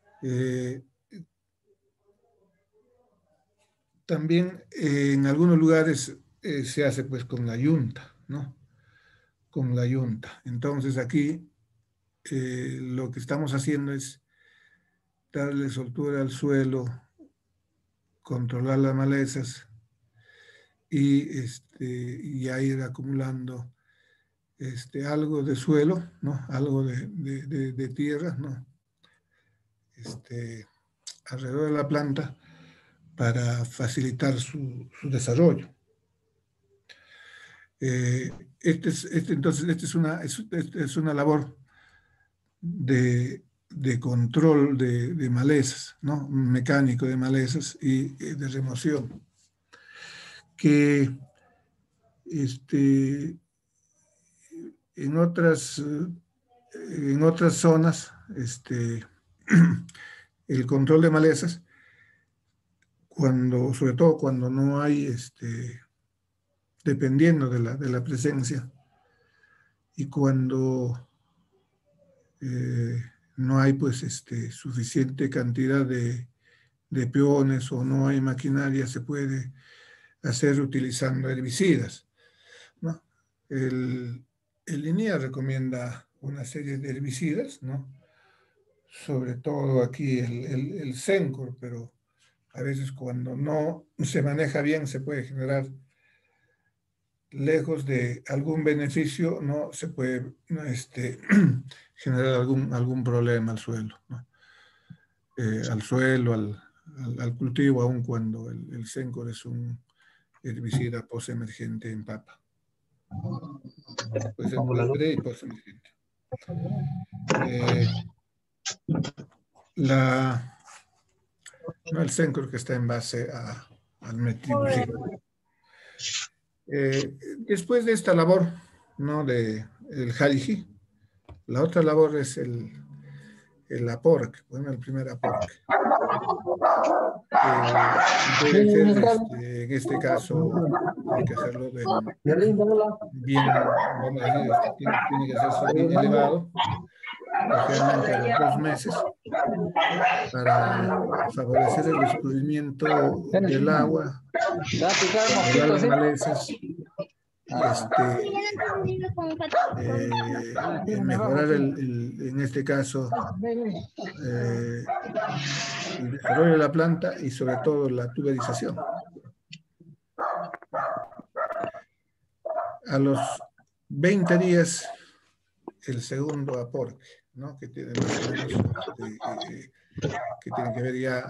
También en algunos lugares se hace pues con la yunta, ¿no? Con la yunta. Entonces aquí lo que estamos haciendo es darle soltura al suelo, controlar las malezas y ya ir acumulando algo de suelo, ¿no? Algo de tierra, ¿no? Alrededor de la planta para facilitar su desarrollo. Entonces, esta es una labor de control de malezas, ¿no? Mecánico de malezas y de remoción. Que en otras zonas, el control de malezas, sobre todo cuando no hay, dependiendo de la presencia, y cuando no hay pues suficiente cantidad de peones o no hay maquinaria, se puede hacer utilizando herbicidas, ¿no? El INEA recomienda una serie de herbicidas, ¿no? Sobre todo aquí el Sencor, pero a veces cuando no se maneja bien se puede generar, lejos de algún beneficio, no se puede generar algún problema al suelo, ¿no? Al suelo, al cultivo, aun cuando el Sencor es un herbicida postemergente en papa. Puede ser pre y postemergente. No el Sencor, que está en base al metribuzin. Después de esta labor, ¿no? El Jaliji, la otra labor es el aporque, bueno, el primer aporque. Debe ser, en este caso, hay que hacerlo bien, vamos a decir, tiene que hacerse bien elevado, generalmente a los 2 meses, para favorecer el escurrimiento del agua, controlar las malezas y mejorar en este caso el desarrollo de la planta y sobre todo la tuberización. A los 20 días el segundo aporque, ¿no? Que tiene más o menos que tiene que ver ya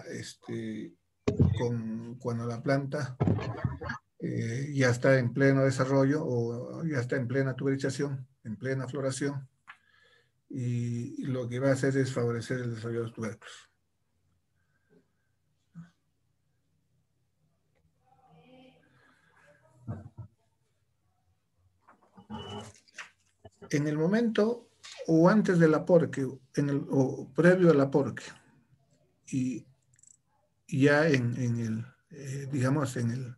con cuando la planta ya está en pleno desarrollo o ya está en plena tuberización, en plena floración, y lo que va a hacer es favorecer el desarrollo de los tubérculos. En el momento o antes del aporque, o previo al aporque, y ya digamos, en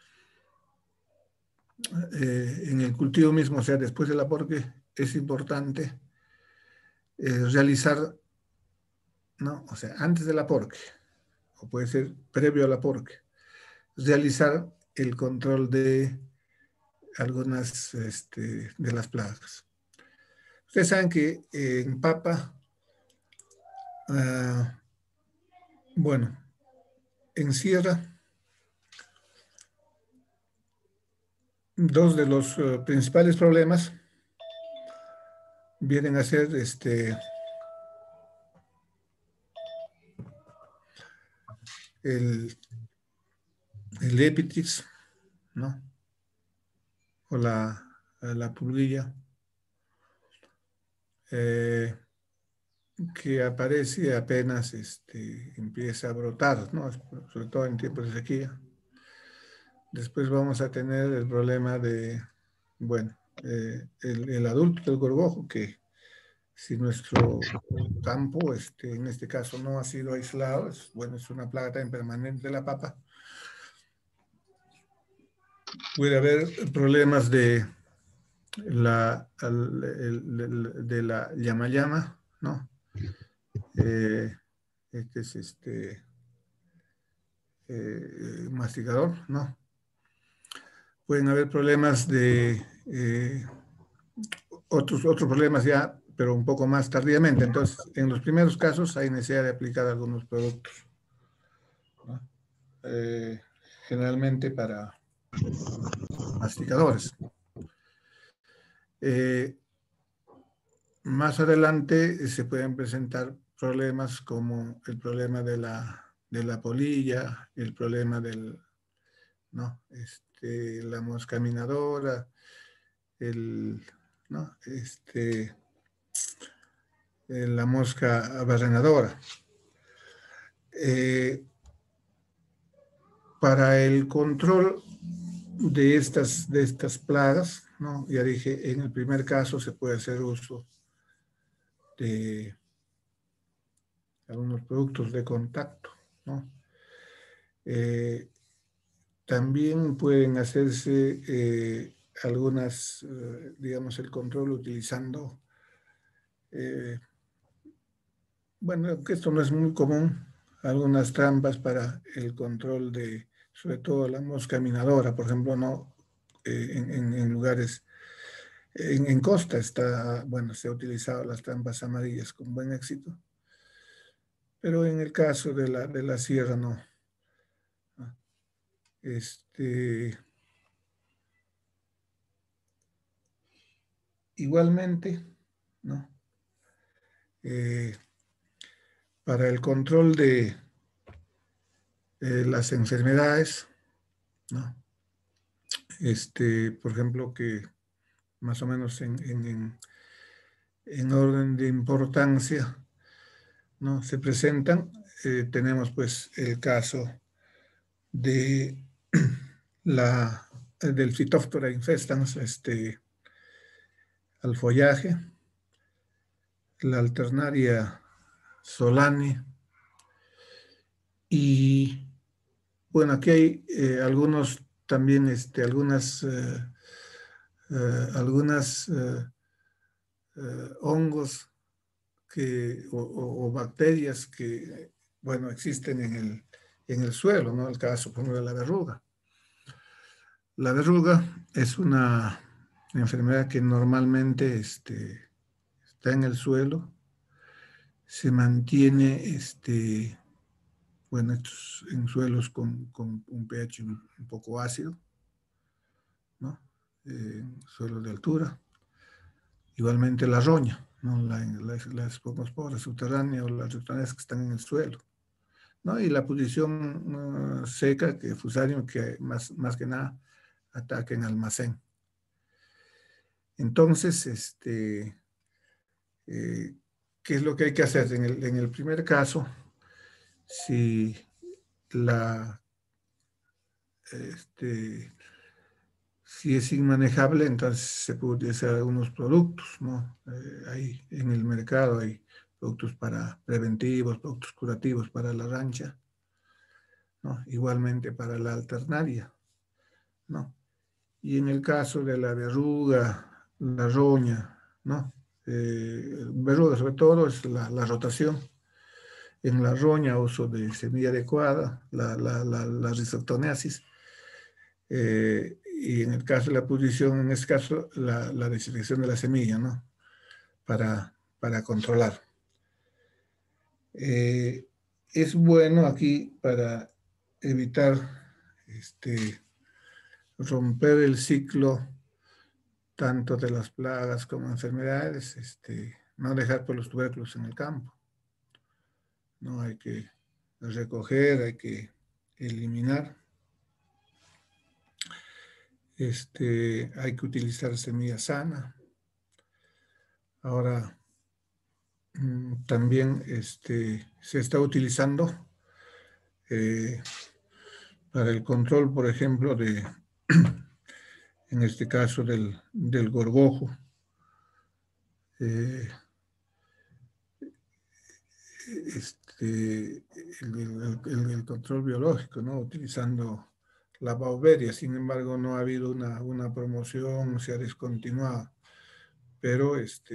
el cultivo mismo, o sea, después del aporque, es importante realizar, ¿no? O sea, antes del aporque, o puede ser previo al aporque, realizar el control de algunas de las plagas. Ustedes saben que en papa, bueno, en sierra, dos de los principales problemas vienen a ser el Epitrix, ¿no? O la pulguilla, que aparece apenas empieza a brotar, ¿no? Sobre todo en tiempos de sequía. Después vamos a tener el problema de, bueno, el adulto del gorgojo, que si nuestro campo, en este caso, no ha sido aislado, bueno, es una plaga también permanente de la papa, Puede haber problemas de de la llama-llama, ¿no? Que es mastigador, ¿no? Pueden haber problemas de otros problemas ya, pero un poco más tardíamente. Entonces, en los primeros casos hay necesidad de aplicar algunos productos, ¿no? Eh, Generalmente para masticadores. Más adelante se pueden presentar problemas como el problema de la polilla, el problema del, ¿no? La mosca minadora, ¿no? La mosca barrenadora. Para el control de estas plagas, ¿no? Ya dije, en el primer caso se puede hacer uso de algunos productos de contacto, ¿no? También pueden hacerse algunas, digamos, el control utilizando, bueno, que esto no es muy común, algunas trampas para el control de, sobre todo la mosca minadora, por ejemplo, no en lugares, en costa está, bueno, se ha utilizado las trampas amarillas con buen éxito, pero en el caso de la sierra no. Igualmente, ¿no? Para el control de las enfermedades, ¿no? Por ejemplo, que más o menos en orden de importancia, ¿no? Se presentan. Tenemos pues el caso de del Phytophthora infestans al follaje, la Alternaria solani, y bueno, aquí hay algunos también, algunas hongos o bacterias que, bueno, existen en el suelo, ¿no? El caso, por ejemplo, de la verruga. La verruga es una enfermedad que normalmente está en el suelo, se mantiene, bueno, en suelos con un pH un poco ácido, ¿no? Suelos de altura. Igualmente la roña, ¿no? Las esponjosporas subterráneas o las subterráneas que están en el suelo, ¿no? Y la pudrición seca, que Fusarium, que más que nada ataca en almacén. Entonces, ¿qué es lo que hay que hacer? En el primer caso, si si es inmanejable, entonces se puede utilizar algunos productos, ¿no? Hay en el mercado hay productos para preventivos, productos curativos para la rancha, ¿no? Igualmente para la alternaria, ¿no? Y en el caso de la verruga, la roña, ¿no? Verruga sobre todo es la rotación. En la roña uso de semilla adecuada, la risoctoniasis. Y en el caso de la pudrición, en este caso, la desinfección de la semilla, ¿no? Para controlar. Es bueno aquí para evitar romper el ciclo tanto de las plagas como enfermedades, no dejar por los tubérculos en el campo. No hay que recoger, hay que eliminar. Hay que utilizar semilla sana. Ahora, también se está utilizando para el control, por ejemplo, en este caso del gorgojo, eh, el control biológico, ¿no? Utilizando la Bauveria. Sin embargo, no ha habido una promoción, se ha descontinuado, pero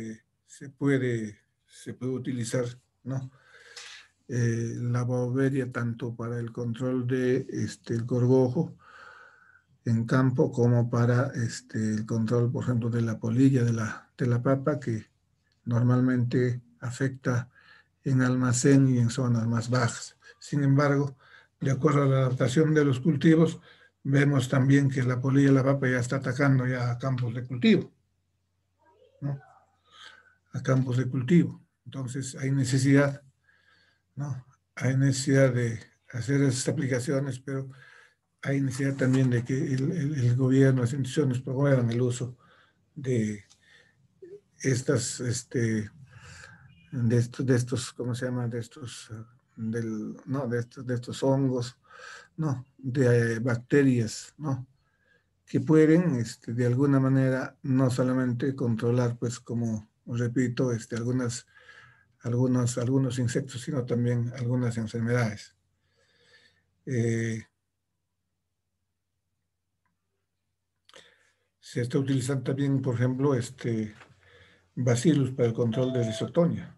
se puede utilizar, ¿no? La Bauveria tanto para el control de el gorgojo en campo como para el control, por ejemplo, de la polilla de la papa, que normalmente afecta en almacén y en zonas más bajas. Sin embargo, de acuerdo a la adaptación de los cultivos, vemos también que la polilla de la papa ya está atacando ya a campos de cultivo, ¿no? A campos de cultivo. Entonces hay necesidad, ¿no? Hay necesidad de hacer esas aplicaciones, pero hay necesidad también de que el gobierno, las instituciones promuevan el uso de estas, de estos, ¿cómo se llama? De estos, no, de estos hongos, no, de bacterias, ¿no? Que pueden, de alguna manera, no solamente controlar, pues, como repito, algunos insectos, sino también algunas enfermedades. Se está utilizando también, por ejemplo, Bacillus para el control de risotonia.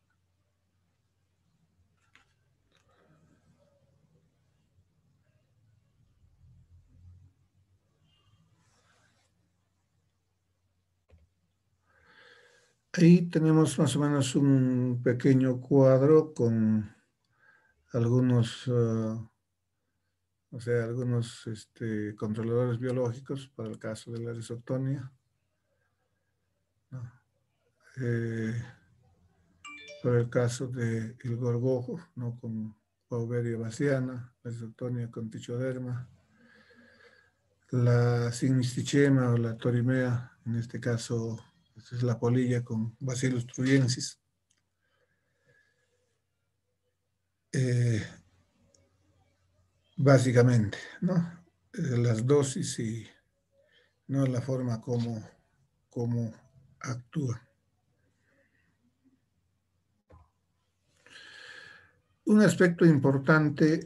Ahí tenemos más o menos un pequeño cuadro con algunos, o sea, algunos controladores biológicos para el caso de la risotonia, ¿no? Para el caso del gorgojo, ¿no? Con Pauveria baciana, la risotonia con Tichoderma, la Sigmistichema o la Torimea, en este caso esta es la polilla con Bacillus thuringiensis. Básicamente, ¿no? Las dosis y no la forma como actúa. Un aspecto importante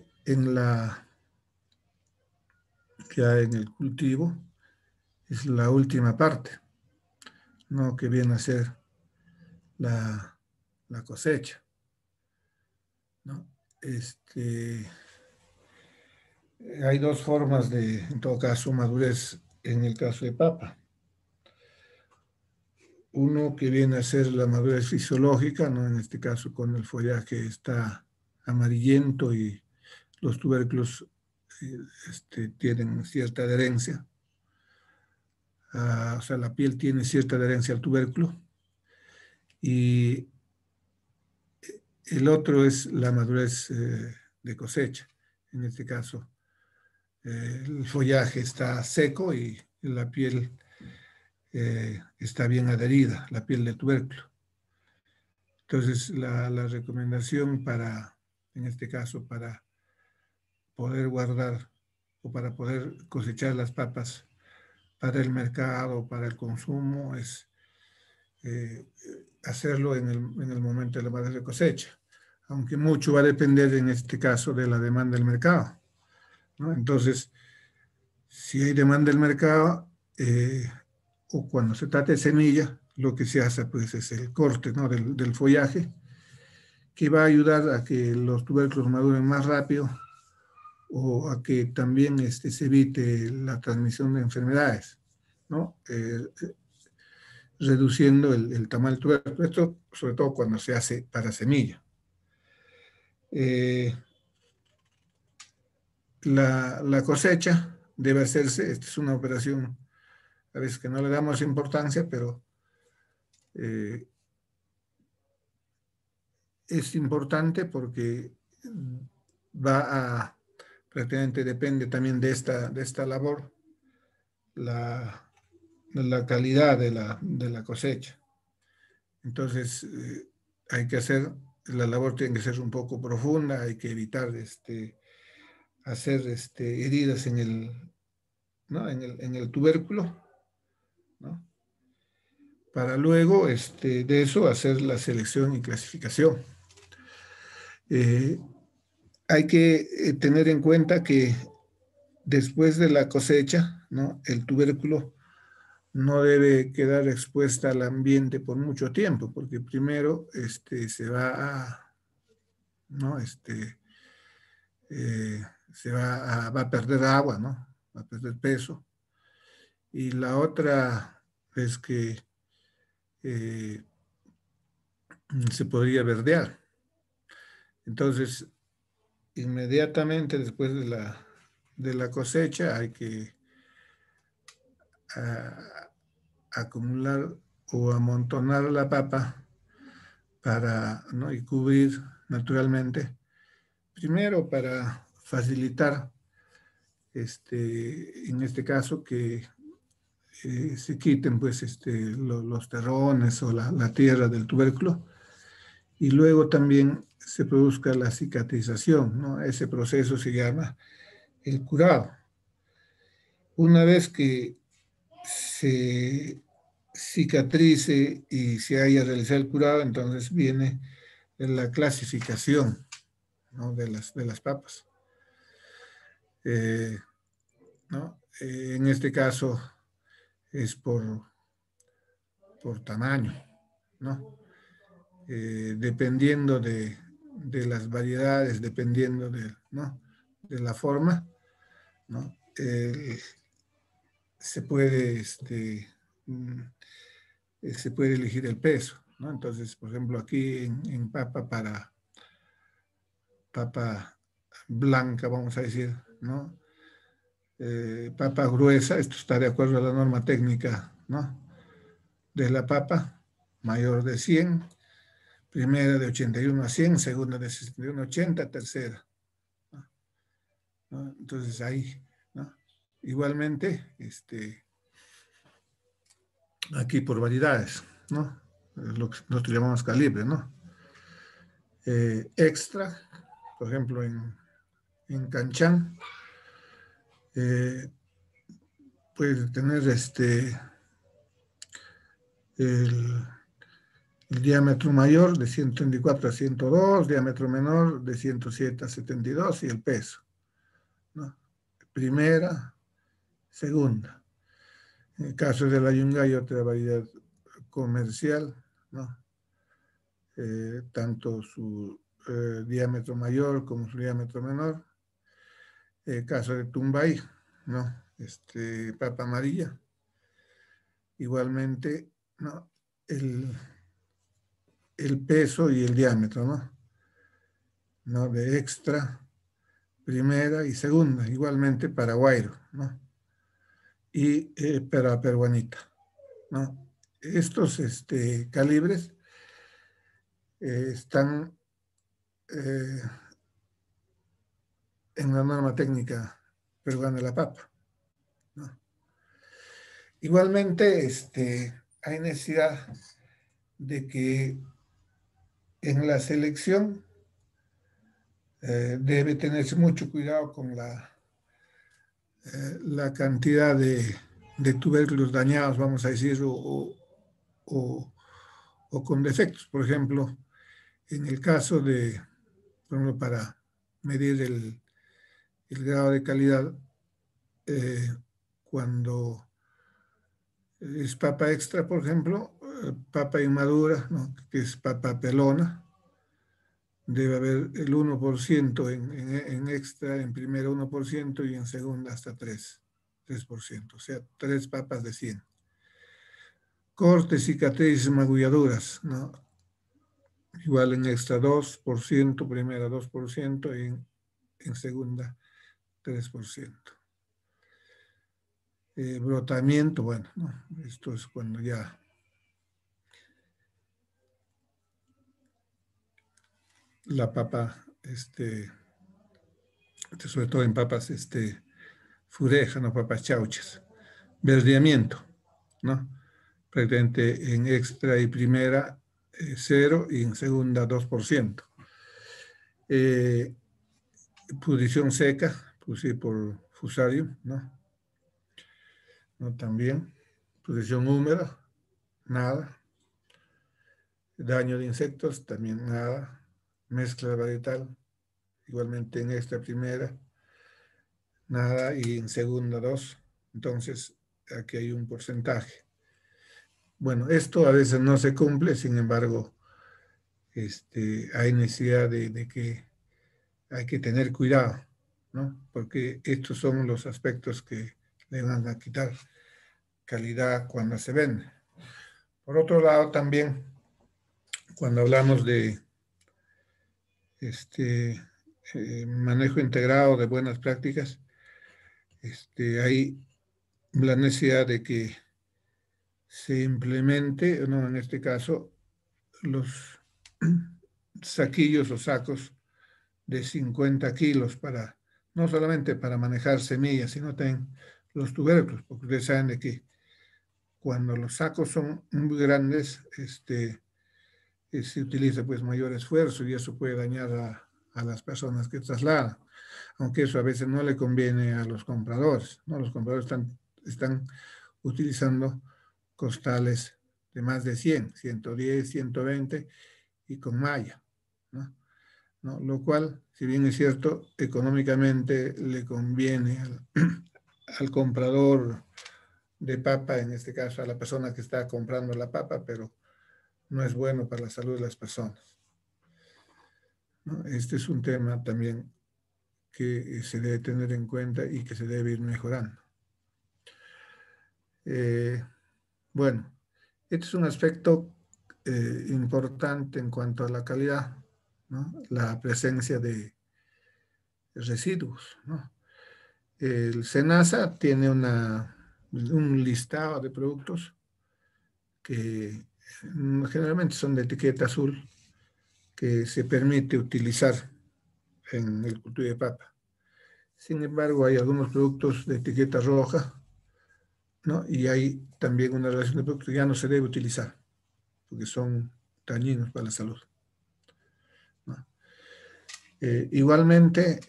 que hay en el cultivo es la última parte, ¿no? Que viene a ser la cosecha, ¿no? Hay dos formas en todo caso, madurez en el caso de papa. Uno que viene a ser la madurez fisiológica, ¿no? En este caso con el follaje está amarillento y los tubérculos tienen cierta adherencia. O sea, la piel tiene cierta adherencia al tubérculo. Y el otro es la madurez de cosecha. En este caso, el follaje está seco y la piel está bien adherida, la piel del tubérculo. Entonces, la recomendación en este caso, para poder guardar o para poder cosechar las papas para el mercado, para el consumo, es hacerlo en el momento de la madurez de cosecha, aunque mucho va a depender en este caso de la demanda del mercado, ¿no? Entonces, si hay demanda del mercado, o cuando se trata de semilla, lo que se hace pues es el corte, ¿no? del follaje, que va a ayudar a que los tubérculos maduren más rápido o a que también se evite la transmisión de enfermedades, ¿no? Reduciendo el tamaño del tubérculo. Esto sobre todo cuando se hace para semilla. La cosecha debe hacerse, esta es una operación a veces que no le damos importancia, pero es importante porque prácticamente depende también de esta labor, la calidad de la cosecha. Entonces, hay que la labor tiene que ser un poco profunda, hay que evitar hacer heridas ¿no? en el tubérculo, ¿no? Para luego de eso hacer la selección y clasificación. Hay que tener en cuenta que después de la cosecha, ¿no? El tubérculo no debe quedar expuesta al ambiente por mucho tiempo, porque primero se va a, ¿no? Eh, va a perder agua, ¿no? Va a perder peso. Y la otra es que eh, se podría verdear. Entonces, inmediatamente después de la cosecha hay que a, acumular o amontonar la papa para, ¿no? Y cubrir naturalmente. Primero para facilitar, en este caso, que se quiten pues, los terrones o la tierra del tubérculo y luego también se produzca la cicatrización, ¿no? Ese proceso se llama el curado. Una vez que se cicatrice y se haya realizado el curado, entonces viene la clasificación, ¿no? de las papas. ¿No? En este caso es por tamaño, ¿no? Dependiendo de las variedades, dependiendo ¿no? de la forma, ¿no? Se puede, mm, se puede elegir el peso, ¿no? Entonces, por ejemplo, aquí en papa para papa blanca, vamos a decir, ¿no? Papa gruesa, esto está de acuerdo a la norma técnica, ¿no? De la papa, mayor de 100, primera de 81 a 100, segunda de 61 a 80, tercera, ¿no? Entonces ahí, ¿no? Igualmente, aquí por variedades, ¿no? Es lo que nosotros llamamos calibre, ¿no? Extra, por ejemplo, en Canchán, eh, puede tener el, el diámetro mayor de 134 a 102, diámetro menor de 107 a 72 y el peso, ¿no? Primera, segunda. En el caso de la yunga hay otra variedad comercial, ¿no? Tanto su diámetro mayor como su diámetro menor. El caso de Tumbay, ¿no? Papa amarilla. Igualmente, ¿no? El peso y el diámetro, ¿no? ¿No? De extra, primera y segunda, igualmente paraguayo, ¿no? Y para peruanita, ¿no? Estos calibres están eh, en la norma técnica peruana de la papa, ¿no? Igualmente, hay necesidad de que en la selección debe tenerse mucho cuidado con la cantidad de tubérculos dañados, vamos a decir, o, o con defectos. Por ejemplo, en el caso de, por ejemplo, para medir el grado de calidad, cuando es papa extra, por ejemplo, papa inmadura, ¿no? Que es papa pelona, debe haber el 1% en extra, en primera 1% y en segunda hasta 3%, o sea, 3 papas de 100. Cortes, cicatrices, magulladuras, ¿no? Igual en extra 2%, primera 2% y en segunda 3%. Brotamiento, bueno, ¿no? Esto es cuando ya la papa, sobre todo en papas furejas, no papas chauchas. Verdeamiento, ¿no? Prácticamente en extra y primera 0 y en segunda 2%. Pudrición seca, pues sí, por fusario, ¿no? ¿No? También. Pudrición húmeda, nada. Daño de insectos, también nada. Mezcla varietal, igualmente en extra primera nada, y en segunda 2. Entonces, aquí hay un porcentaje. Bueno, esto a veces no se cumple, sin embargo, hay necesidad de que hay que tener cuidado, ¿no? Porque estos son los aspectos que le van a quitar calidad cuando se vende. Por otro lado, también, cuando hablamos de manejo integrado de buenas prácticas, hay la necesidad de que se implemente, no, en este caso, los saquillos o sacos de 50 kilos para, no solamente para manejar semillas, sino también los tubérculos, porque ustedes saben de que cuando los sacos son muy grandes, se utiliza pues mayor esfuerzo y eso puede dañar a las personas que trasladan, aunque eso a veces no le conviene a los compradores, ¿no? Los compradores están utilizando costales de más de 100, 110, 120 y con malla, ¿no? ¿No? Lo cual, si bien es cierto, económicamente le conviene al comprador de papa, en este caso a la persona que está comprando la papa, pero no es bueno para la salud de las personas, ¿no? Este es un tema también que se debe tener en cuenta y que se debe ir mejorando. Bueno, este es un aspecto importante en cuanto a la calidad, ¿no? La presencia de residuos, ¿no? El SENASA tiene un listado de productos que generalmente son de etiqueta azul que se permite utilizar en el cultivo de papa. Sin embargo, hay algunos productos de etiqueta roja, ¿no? Y hay también una relación de productos que ya no se debe utilizar porque son dañinos para la salud, ¿no? Igualmente,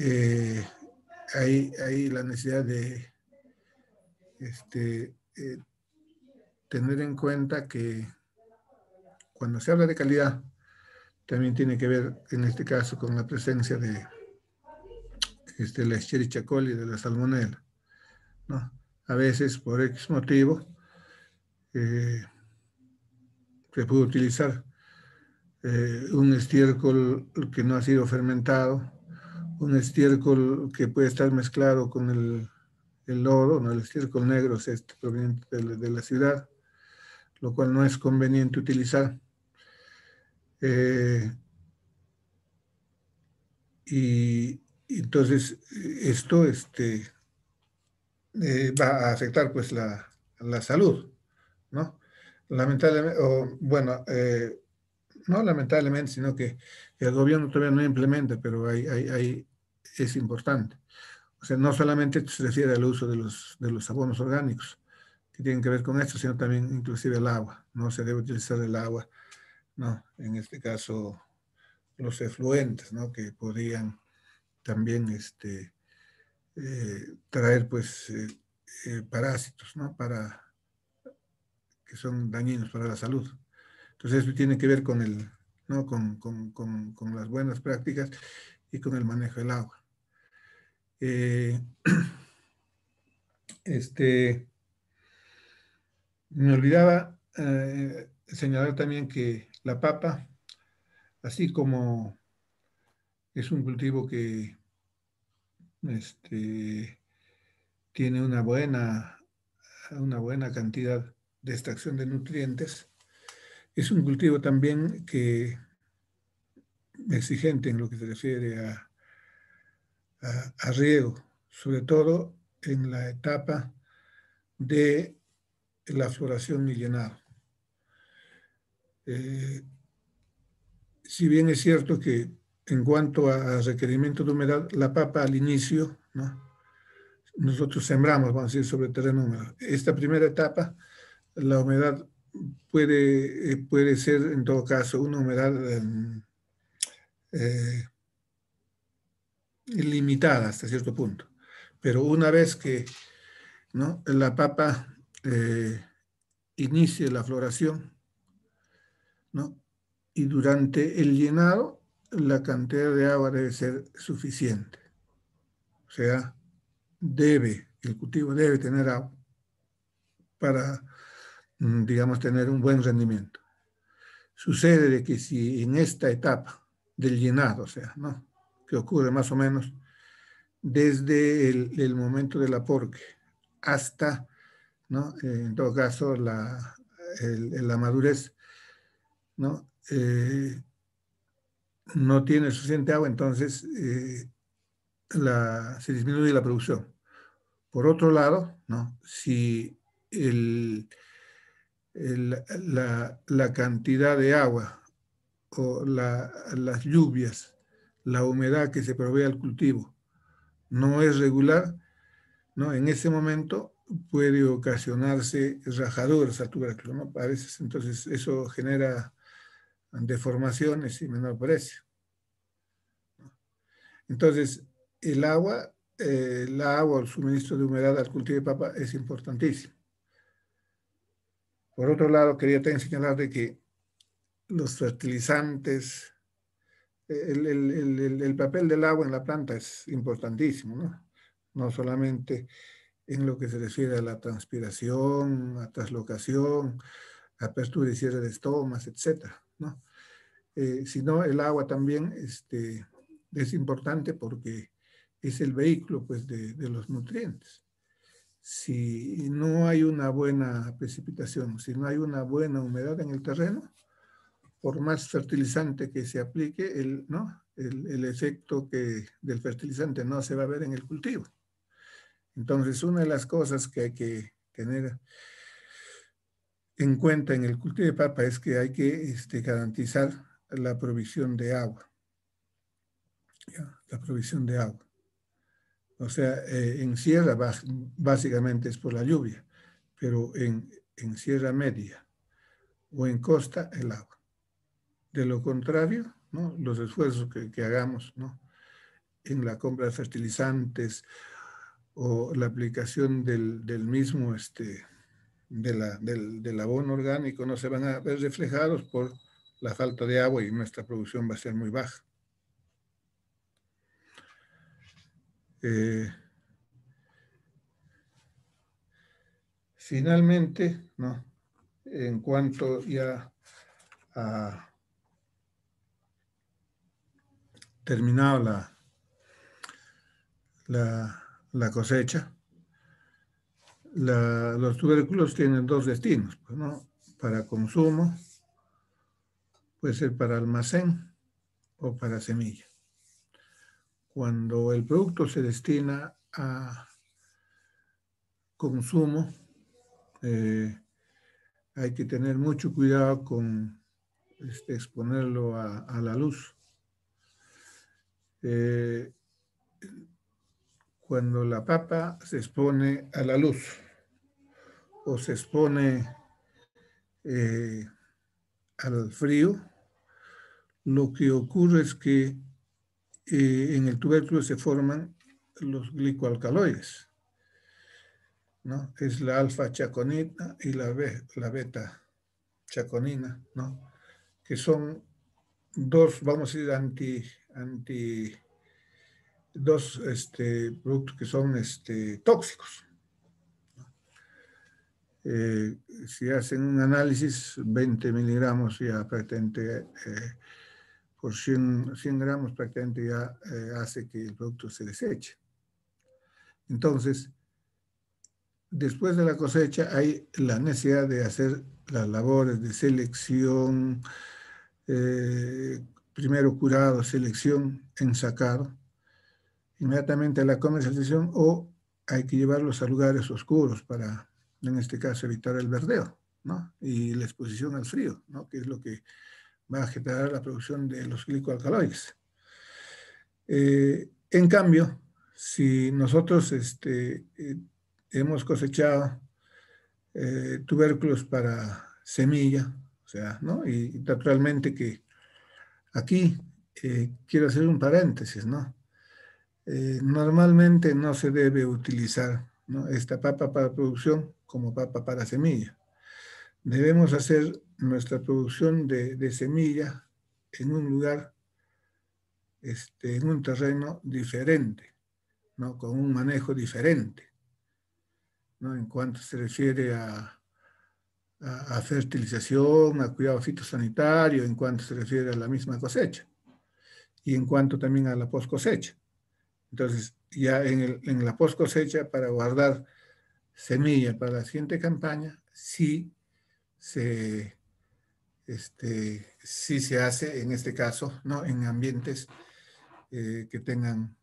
hay la necesidad de tener en cuenta que cuando se habla de calidad, también tiene que ver, en este caso, con la presencia de la Escherichia coli, de la salmonella, ¿no? A veces, por X motivo, se puede utilizar un estiércol que no ha sido fermentado, un estiércol que puede estar mezclado con el lodo, ¿no? El estiércol negro es proveniente de la ciudad, lo cual no es conveniente utilizar. Y entonces esto va a afectar pues la salud, ¿no? Lamentablemente, o bueno, no lamentablemente, sino que el gobierno todavía no implementa, pero es importante. O sea, no solamente se refiere al uso de los abonos orgánicos que tienen que ver con esto, sino también inclusive el agua. No se debe utilizar el agua, ¿no? En este caso, los efluentes, ¿no? Que podrían también traer pues parásitos, ¿no? Que son dañinos para la salud. Entonces, eso tiene que ver con ¿no? con las buenas prácticas y con el manejo del agua. Eh, me olvidaba señalar también que la papa, así como es un cultivo que tiene una buena cantidad de extracción de nutrientes, es un cultivo también que exigente en lo que se refiere a riego, sobre todo en la etapa de la floración y llenado. Si bien es cierto que en cuanto a requerimiento de humedad, la papa al inicio, ¿no? Nosotros sembramos, vamos a decir, sobre terreno húmedo. Esta primera etapa, la humedad puede ser en todo caso una humedad eh, limitada hasta cierto punto. Pero una vez que, ¿no? La papa inicie la floración, ¿no? Y durante el llenado, la cantidad de agua debe ser suficiente. O sea, el cultivo debe tener agua para, digamos, tener un buen rendimiento. Sucede de que si en esta etapa del llenado, o sea, ¿no?, que ocurre más o menos desde el momento del aporque hasta, ¿no?, en todo caso, la madurez, ¿no?, no tiene suficiente agua, entonces se disminuye la producción. Por otro lado, ¿no?, si la cantidad de agua o las lluvias, la humedad que se provee al cultivo no es regular, ¿no?, en ese momento puede ocasionarse rajaduras al tubérculo, ¿no? A veces, entonces, eso genera deformaciones y menor precio. Entonces, el agua, el suministro de humedad al cultivo de papa es importantísimo. Por otro lado, quería también señalar de que los fertilizantes, el papel del agua en la planta es importantísimo, ¿no? No solamente en lo que se refiere a la transpiración, a translocación, apertura y cierre de estomas, etcétera, ¿no? Sino el agua también es importante porque es el vehículo, pues, de los nutrientes. Si no hay una buena precipitación, si no hay una buena humedad en el terreno, por más fertilizante que se aplique, el efecto del fertilizante no se va a ver en el cultivo. Entonces, una de las cosas que hay que tener en cuenta en el cultivo de papa es que hay que garantizar la provisión de agua. ¿Ya? La provisión de agua. O sea, en sierra básicamente es por la lluvia, pero en sierra media o en costa el agua. De lo contrario, ¿no?, los esfuerzos que hagamos, ¿no?, en la compra de fertilizantes o la aplicación del mismo, del abono orgánico, no se van a ver reflejados por la falta de agua y nuestra producción va a ser muy baja. Finalmente, ¿no?, en cuanto ya a terminado la cosecha, los tubérculos tienen dos destinos, pues, ¿no?, para consumo, puede ser para almacén o para semilla. Cuando el producto se destina a consumo, hay que tener mucho cuidado con exponerlo a la luz. Cuando la papa se expone a la luz o se expone al frío, lo que ocurre es que en el tubérculo se forman los glicoalcaloides, ¿no? Es la alfa-chaconina y la beta-chaconina, ¿no?, que son dos, vamos a decir, dos productos que son tóxicos. Si hacen un análisis, 20 miligramos ya prácticamente, por 100 gramos prácticamente ya hace que el producto se deseche. Entonces, después de la cosecha hay la necesidad de hacer las labores de selección, primero curado, selección, ensacado, inmediatamente a la comercialización, o hay que llevarlos a lugares oscuros para, en este caso, evitar el verdeo, ¿no?, y la exposición al frío, ¿no?, que es lo que va a generar la producción de los glicoalcaloides. En cambio, si nosotros hemos cosechado tubérculos para semilla, o sea, ¿no?, y naturalmente que aquí quiero hacer un paréntesis, ¿no? Normalmente no se debe utilizar, ¿no?, esta papa para producción como papa para semilla. Debemos hacer nuestra producción de semilla en un lugar, en un terreno diferente, ¿no? Con un manejo diferente, ¿no? En cuanto se refiere a fertilización, a cuidado fitosanitario, en cuanto se refiere a la misma cosecha y en cuanto también a la post cosecha. Entonces, ya en la post cosecha, para guardar semilla para la siguiente campaña, sí sí se hace, en este caso, ¿no? En ambientes que tengan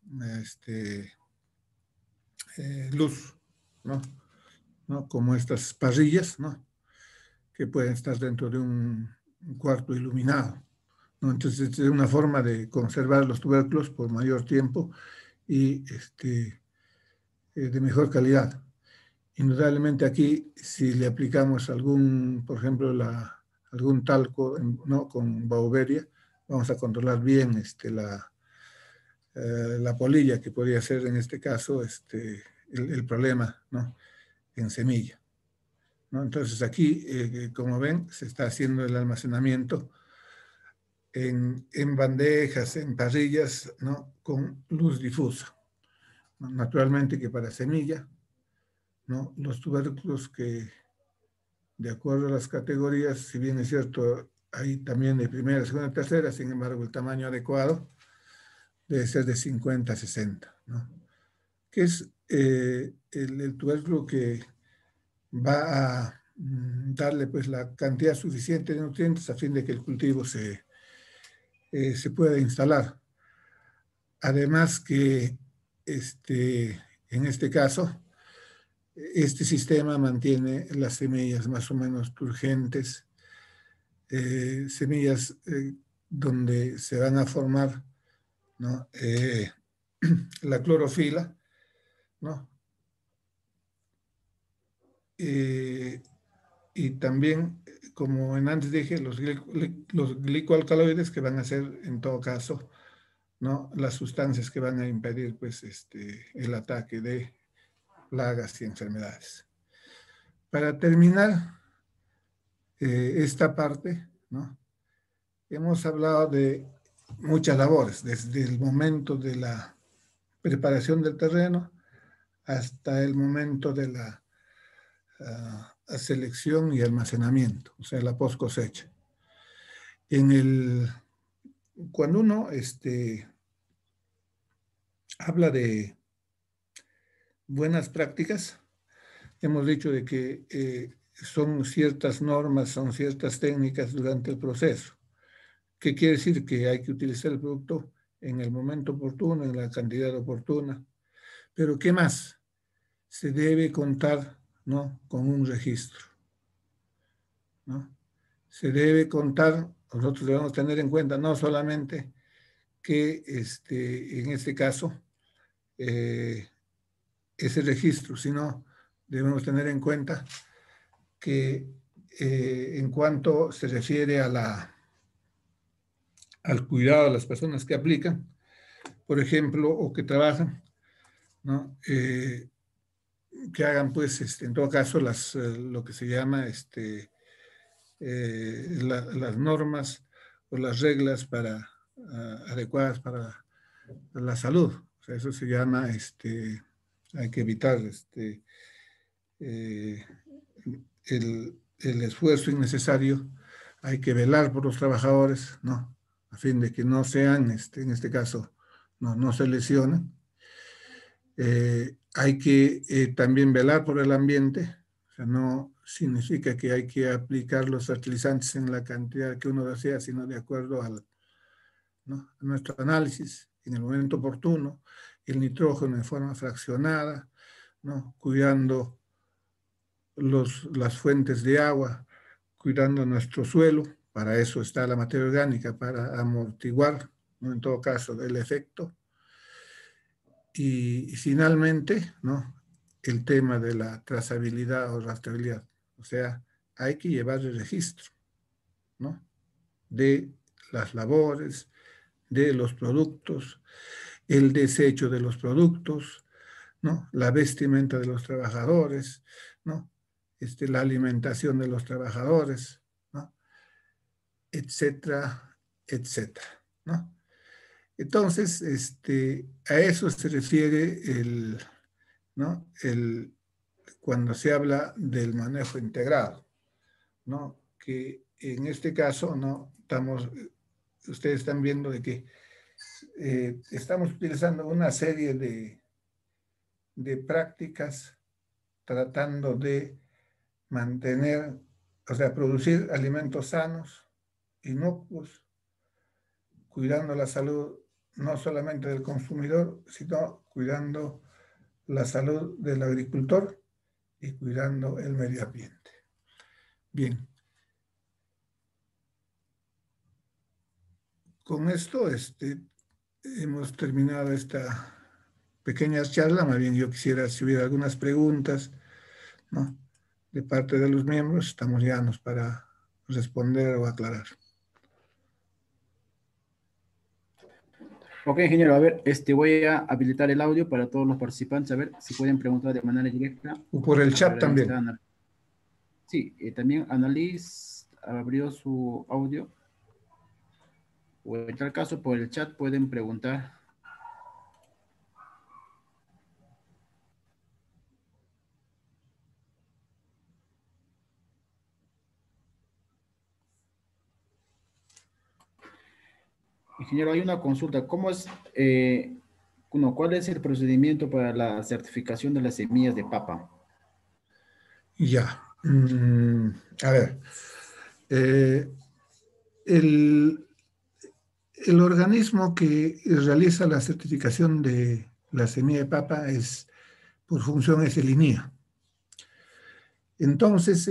luz, ¿no? ¿No? Como estas parrillas, ¿no? Que pueden estar dentro de un cuarto iluminado, ¿no? Entonces, es una forma de conservar los tubérculos por mayor tiempo y de mejor calidad. Indudablemente aquí, si le aplicamos algún, por ejemplo, algún talco, ¿no? Con Beauveria, vamos a controlar bien la polilla, que podría ser en este caso el problema, ¿no? En semilla, ¿no? Entonces aquí, como ven, se está haciendo el almacenamiento en bandejas, en parrillas, ¿no? Con luz difusa, ¿no? Naturalmente que para semilla, ¿no? Los tubérculos que, de acuerdo a las categorías, si bien es cierto, hay también de primera, segunda, tercera, sin embargo, el tamaño adecuado debe ser de 50 a 60, ¿no? Que es el tubérculo que va a darle pues la cantidad suficiente de nutrientes a fin de que el cultivo se pueda instalar. Además que en este caso, este sistema mantiene las semillas más o menos turgentes, semillas donde se van a formar, ¿no? La clorofila, ¿no? Y también, como antes dije, los glicoalcaloides, que van a ser, en todo caso, ¿no? Las sustancias que van a impedir pues, el ataque de plagas y enfermedades. Para terminar esta parte, ¿no? Hemos hablado de muchas labores, desde el momento de la preparación del terreno hasta el momento de la selección y almacenamiento, o sea, la post cosecha. Cuando uno habla de buenas prácticas, hemos dicho de que son ciertas normas, son ciertas técnicas durante el proceso. ¿Qué quiere decir? Que hay que utilizar el producto en el momento oportuno, en la cantidad oportuna. Pero ¿qué más? Se debe contar, ¿no? Con un registro, ¿no? Se debe contar, nosotros debemos tener en cuenta no solamente que en este caso ese registro, sino debemos tener en cuenta que en cuanto se refiere al cuidado de las personas que aplican, por ejemplo, o que trabajan, ¿no? Que hagan, pues, en todo caso, lo que se llama las normas o las reglas adecuadas para la salud. O sea, eso se llama, hay que evitar eh, el esfuerzo innecesario, hay que velar por los trabajadores, ¿no? A fin de que no sean, en este caso, no se lesionen. Hay que también velar por el ambiente, o sea, no significa que hay que aplicar los fertilizantes en la cantidad que uno desea, sino de acuerdo ¿no? a nuestro análisis, en el momento oportuno, el nitrógeno en forma fraccionada, ¿no? Cuidando las fuentes de agua, cuidando nuestro suelo. Para eso está la materia orgánica, para amortiguar, ¿no? En todo caso, el efecto. Y finalmente, ¿no? El tema de la trazabilidad o rastreabilidad. O sea, hay que llevar el registro, ¿no? De las labores, de los productos, el desecho de los productos, ¿no? La vestimenta de los trabajadores, ¿no? La alimentación de los trabajadores, ¿no? Etcétera, etcétera, ¿no? Entonces, a eso se refiere ¿no? Cuando se habla del manejo integrado, ¿no? Que en este caso, ¿no? Ustedes están viendo de que estamos utilizando una serie de prácticas tratando de mantener, o sea, producir alimentos sanos, inocuos, cuidando la salud no solamente del consumidor, sino cuidando la salud del agricultor y cuidando el medio ambiente. Bien, con esto hemos terminado esta pequeña charla. Más bien yo quisiera, si hubiera algunas preguntas, ¿no? De parte de los miembros, estamos llanos para responder o aclarar. Ok, ingeniero, a ver, voy a habilitar el audio para todos los participantes, a ver si pueden preguntar de manera directa. O por el A chat ver, ahí también. está. Sí, también Annalise abrió su audio. O en tal caso, por el chat pueden preguntar. Ingeniero, hay una consulta. ¿Cuál es el procedimiento para la certificación de las semillas de papa? Ya. A ver. El, el organismo que realiza la certificación de la semilla de papa por función es el INIA. Entonces,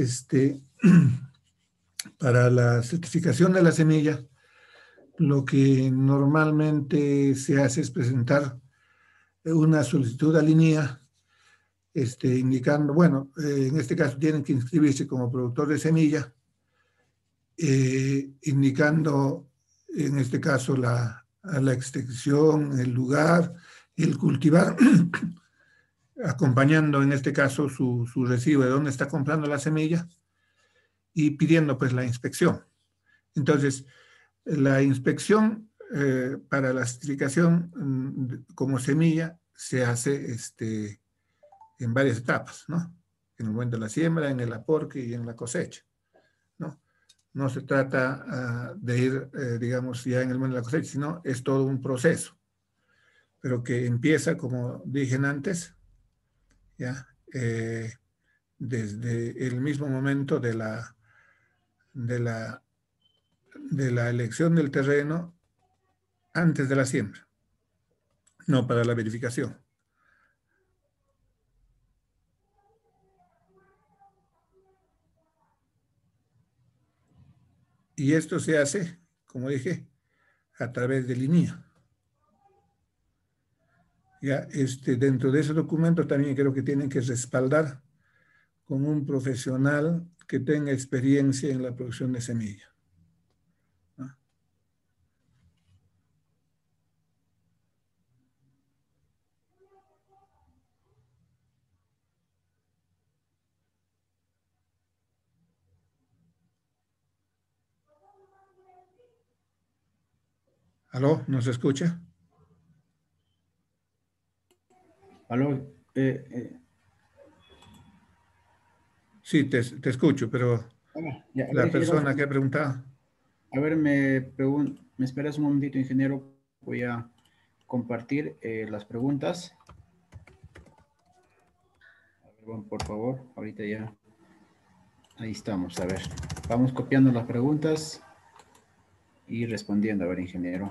para la certificación de la semilla, lo que normalmente se hace es presentar una solicitud al INIA, indicando, bueno, en este caso tienen que inscribirse como productor de semilla, indicando, en este caso, la extensión, el lugar, el cultivar, acompañando, en este caso, su recibo de dónde está comprando la semilla y pidiendo, pues, la inspección. Entonces, la inspección para la certificación como semilla se hace en varias etapas, ¿no? En el momento de la siembra, en el aporte y en la cosecha, ¿no? No se trata de ir, digamos, ya en el momento de la cosecha, sino es todo un proceso, pero que empieza, como dije antes, ya, desde el mismo momento de la, de la elección del terreno antes de la siembra, no para la verificación. Y esto se hace, como dije, a través del INIA. Ya, dentro de ese documento también creo que tienen que respaldar con un profesional que tenga experiencia en la producción de semilla. ¿No? ¿Aló? ¿No se escucha? ¿Aló? Sí, te escucho, pero Ya, a ver, la ingeniero, persona que ha preguntado. a ver, me esperas un momentito, ingeniero. Voy a compartir las preguntas. A ver, bueno, por favor, ahorita ya. Ahí estamos, a ver. Vamos copiando las preguntas y respondiendo. A ver, ingeniero.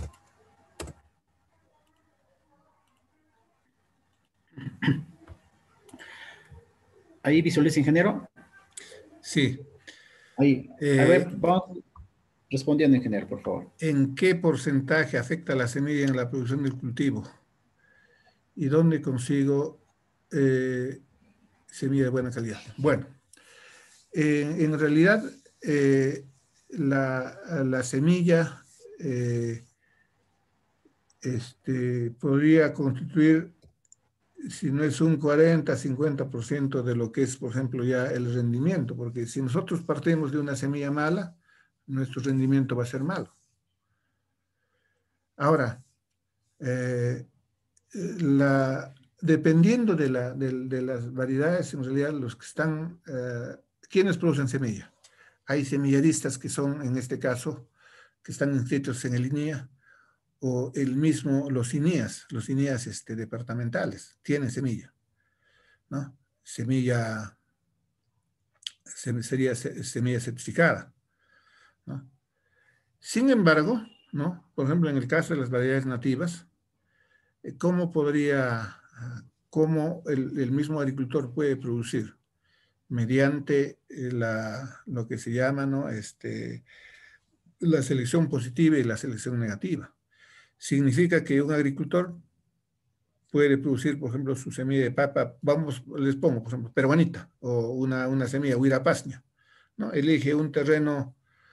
Ahí visualiza, ingeniero. Sí. Ahí. A ver, vamos respondiendo, ingeniero, por favor. ¿En qué porcentaje afecta la semilla en la producción del cultivo? ¿Y dónde consigo semilla de buena calidad? Bueno, en realidad la semilla podría constituir, si no es un 40-50% de lo que es, por ejemplo, ya el rendimiento, porque si nosotros partimos de una semilla mala, nuestro rendimiento va a ser malo. Ahora, dependiendo de las variedades, en realidad los que están, ¿quiénes producen semilla? Hay semillaristas que son, en este caso, que están inscritos en el INIA, o los INIAs departamentales, tienen semilla, ¿no? Semilla, sería semilla certificada, ¿no? Sin embargo, ¿no? Por ejemplo, en el caso de las variedades nativas, ¿cómo cómo el mismo agricultor puede producir? Mediante lo que se llama, ¿no? La selección positiva y la selección negativa. Significa que un agricultor puede producir, por ejemplo, su semilla de papa, les pongo, por ejemplo, peruanita, o una semilla huirapasña, ¿no? Elige un terreno,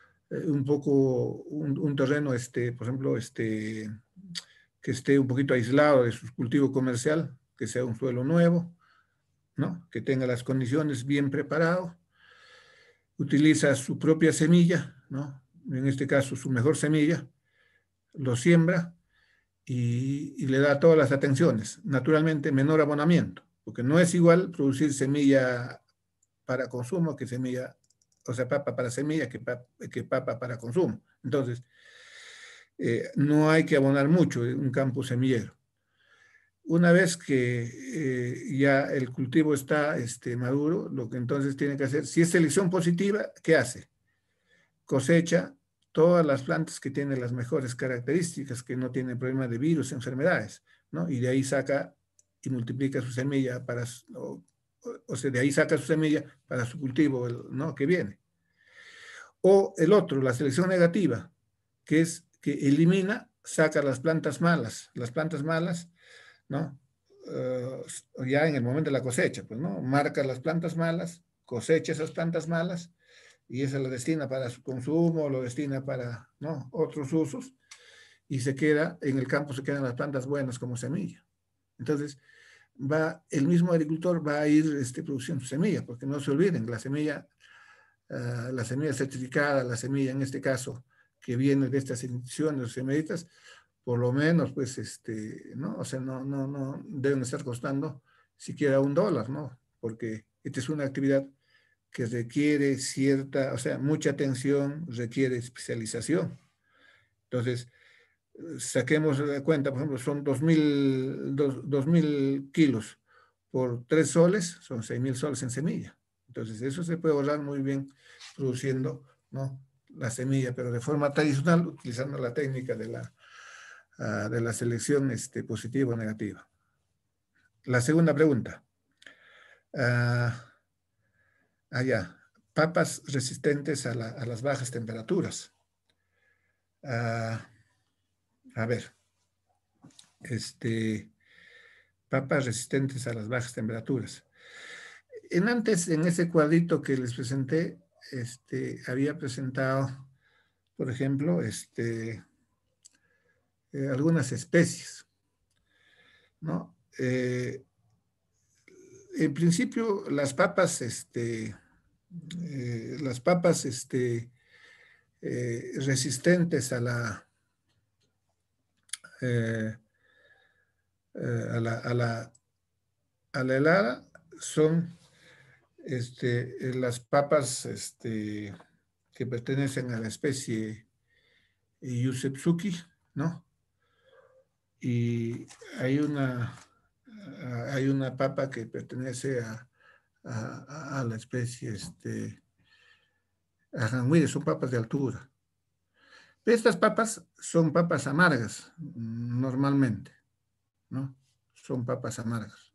un terreno, por ejemplo, que esté un poquito aislado de su cultivo comercial, que sea un suelo nuevo, ¿no? Que tenga las condiciones bien preparado, utiliza su propia semilla, ¿no? En este caso su mejor semilla, lo siembra y le da todas las atenciones. Naturalmente, menor abonamiento, porque no es igual producir semilla para consumo que semilla, o sea, papa para semilla que papa para consumo. Entonces, no hay que abonar mucho en un campo semillero. Una vez que ya el cultivo está maduro, lo que entonces tiene que hacer, si es selección positiva, ¿qué hace? Cosecha todas las plantas que tienen las mejores características, que no tienen problema de virus, enfermedades, ¿no? Y de ahí saca y multiplica su semilla o sea, de ahí saca su semilla para su cultivo, ¿no? Que viene. O el otro, la selección negativa, que es que elimina, saca las plantas malas. Las plantas malas, ¿no? Ya en el momento de la cosecha, pues, ¿no? Marca las plantas malas, cosecha esas plantas malas y esa lo destina para su consumo, lo destina para, ¿no? Otros usos y se queda, en el campo se quedan las plantas buenas como semilla. Entonces, el mismo agricultor va a ir produciendo semilla, porque no se olviden, la semilla certificada, la semilla en este caso, que viene de estas instituciones semillitas, por lo menos, pues, ¿no? O sea, no deben estar costando siquiera $1, ¿no? Porque esta es una actividad que requiere o sea, mucha atención, requiere especialización. Entonces, saquemos de cuenta, por ejemplo, son 2.000 kilos por 3 soles, son 6.000 soles en semilla. Entonces, eso se puede ahorrar muy bien produciendo, ¿no? La semilla, pero de forma tradicional, utilizando la técnica de la selección positiva o negativa. La segunda pregunta. Ya. Papas resistentes a las bajas temperaturas. A ver. Papas resistentes a las bajas temperaturas. En ese cuadrito que les presenté, había presentado, por ejemplo, algunas especies, ¿no? En principio, las papas resistentes a la helada son las papas que pertenecen a la especie Yusepsuki, ¿no? Y hay una papa que pertenece a la especie Ajanguide, son papas de altura. Estas papas son papas amargas, normalmente, ¿no? Son papas amargas.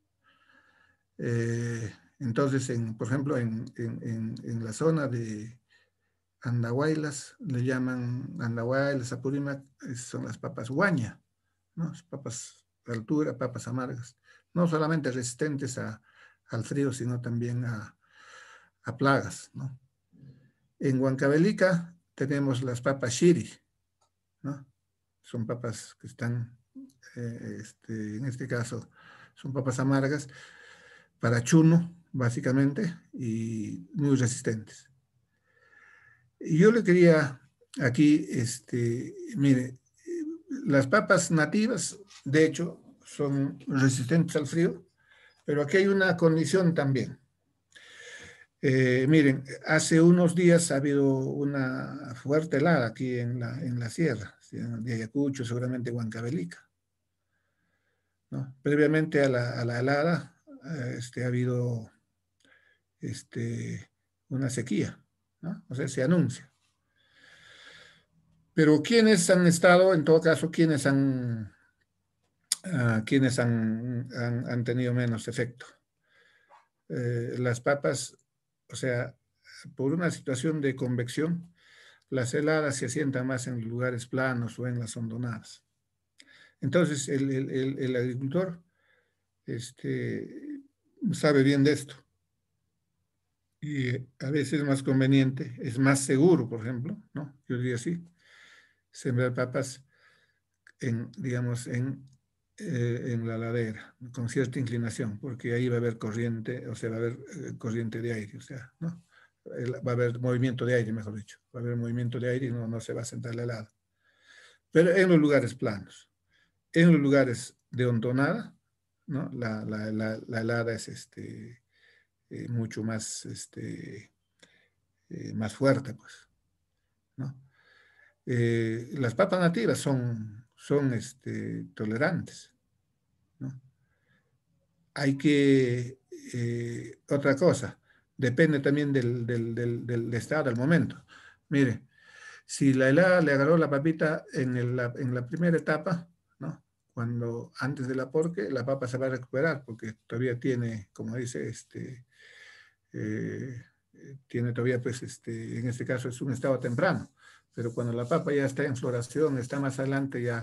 Entonces, por ejemplo, en la zona de Andahuaylas, le llaman Andahuaylas, Apurímac, son las papas guaña, ¿no? Papas de altura, papas amargas, no solamente resistentes al frío, sino también a plagas, ¿no? En Huancavelica tenemos las papas shiri, ¿no? Son papas que están, en este caso, son papas amargas para chuno, básicamente, y muy resistentes. Y yo le quería aquí, mire, las papas nativas, de hecho, son resistentes al frío, pero aquí hay una condición también. Miren, hace unos días ha habido una fuerte helada aquí en la sierra, ¿sí? De Ayacucho, seguramente Huancavelica, ¿no? Previamente a la helada ha habido una sequía, ¿no? O sea, se anuncia. Pero ¿quiénes han estado, en todo caso, quiénes han tenido menos efecto? Las papas, o sea, por una situación de convección, las heladas se asientan más en lugares planos o en las hondonadas. Entonces, el agricultor sabe bien de esto. Y a veces es más conveniente, es más seguro, por ejemplo, ¿no? Yo diría así, sembrar papas digamos, en la ladera, con cierta inclinación, porque ahí va a haber corriente, o sea, va a haber corriente de aire, o sea, ¿no? Va a haber movimiento de aire, mejor dicho. Va a haber movimiento de aire y no se va a sentar la helada. Pero en los lugares planos, en los lugares de hondonada, ¿no? La helada es mucho más, más fuerte, pues, ¿no? Las papas nativas son tolerantes, ¿no? Hay que, otra cosa, depende también del estado, del momento. Mire, si la helada le agarró la papita en la primera etapa, ¿no? Cuando antes del aporque, la papa se va a recuperar porque todavía tiene, como dice, eh, tiene todavía, pues, en este caso es un estado temprano, pero cuando la papa ya está en floración, está más adelante, ya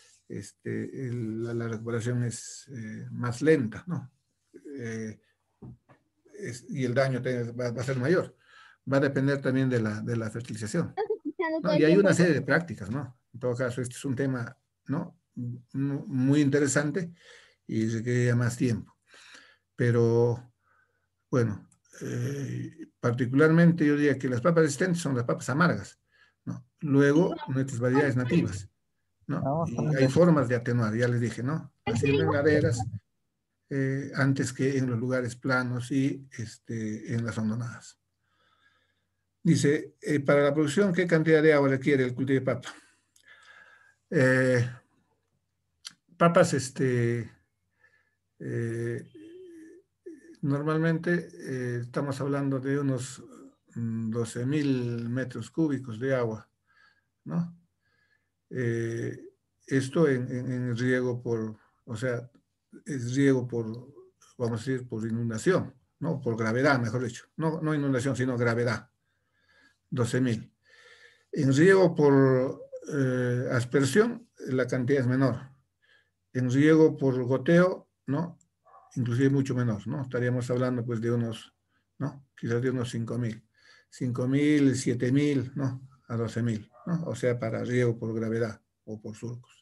la recuperación es más lenta, ¿no? Eh, y el daño va a ser mayor. Va a depender también de la fertilización, ¿no? Y hay una serie de prácticas, ¿no? En todo caso, este es un tema, ¿no? Muy interesante y requiere más tiempo. Pero, bueno, particularmente yo diría que las papas resistentes son las papas amargas, ¿no? Luego, nuestras variedades nativas, ¿no? Y hay formas de atenuar, ya les dije, ¿no? Haciendo en laderas antes que en los lugares planos y en las hondonadas. Dice, para la producción, ¿qué cantidad de agua requiere el cultivo de papa? Papas, eh, normalmente estamos hablando de unos 12.000 metros cúbicos de agua, ¿no? Eh, esto en riego o sea, es riego vamos a decir, por inundación, ¿no? Por gravedad, mejor dicho. No inundación, sino gravedad. 12.000. En riego por aspersión, la cantidad es menor. En riego por goteo, ¿no? Inclusive mucho menor, ¿no? Estaríamos hablando, pues, de unos, ¿no? Quizás de unos 5.000. 5.000, 7.000, ¿no? A 12.000, ¿no? O sea, para riego por gravedad o por surcos.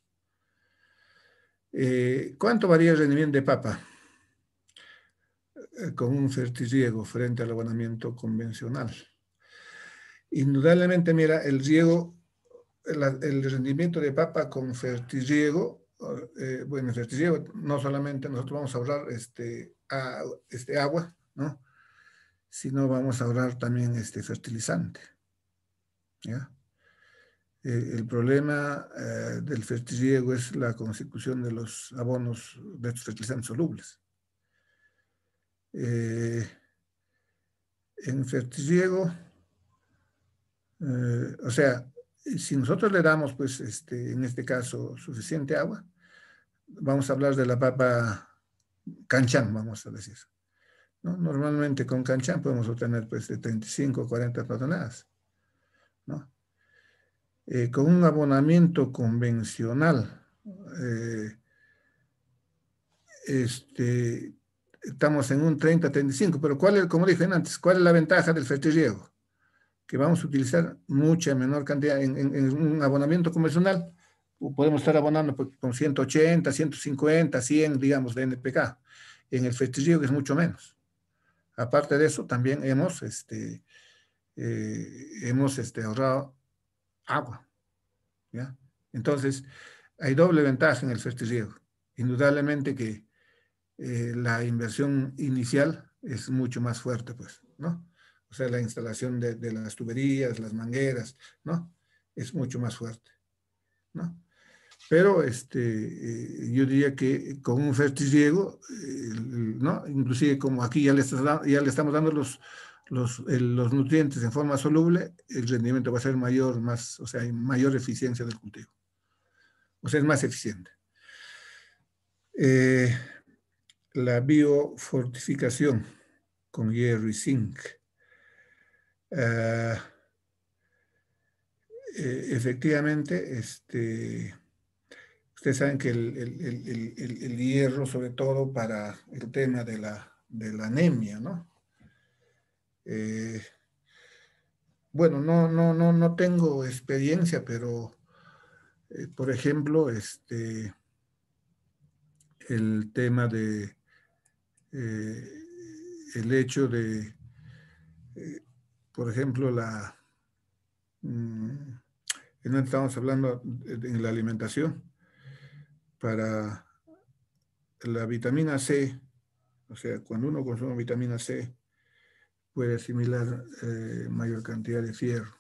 ¿Cuánto varía el rendimiento de papa con un fertirriego frente al abonamiento convencional? Indudablemente, mira, el rendimiento de papa con fertirriego, bueno, el fertirriego no solamente nosotros vamos a ahorrar agua, ¿no? Sino vamos a ahorrar también fertilizante, ¿ya? El problema del fertirriego es la consecución de los abonos de estos fertilizantes solubles. En fertirriego, o sea, si nosotros le damos, pues, en este caso, suficiente agua, vamos a hablar de la papa canchán, vamos a decir, ¿no? Normalmente con canchán podemos obtener, pues, de 35 a 40 toneladas, ¿no? Con un abonamiento convencional, estamos en un 30-35, pero como dije antes, ¿cuál es la ventaja del fertirriego? Que vamos a utilizar mucha menor cantidad. En un abonamiento convencional podemos estar abonando con 180, 150, 100, digamos, de NPK. En el fertirriego es mucho menos. Aparte de eso, también hemos ahorrado agua, ¿ya? Entonces, hay doble ventaja en el fertirriego. Indudablemente que la inversión inicial es mucho más fuerte, pues, ¿no? O sea, la instalación de las tuberías, las mangueras, ¿no? Es mucho más fuerte, ¿no? Pero yo diría que con un fertirriego, ¿no? Inclusive como aquí ya le estamos dando los nutrientes en forma soluble, el rendimiento va a ser mayor, más, o sea, hay mayor eficiencia del cultivo. O sea, es más eficiente. Eh, la biofortificación con hierro y zinc. Uh, efectivamente, ustedes saben que el hierro, sobre todo para el tema de la anemia, ¿no? Eh, bueno, no tengo experiencia, pero, por ejemplo, el tema de el hecho de, eh, por ejemplo, mm, no estamos hablando en la alimentación, para la vitamina C, o sea, cuando uno consume vitamina C, puede asimilar mayor cantidad de fierro.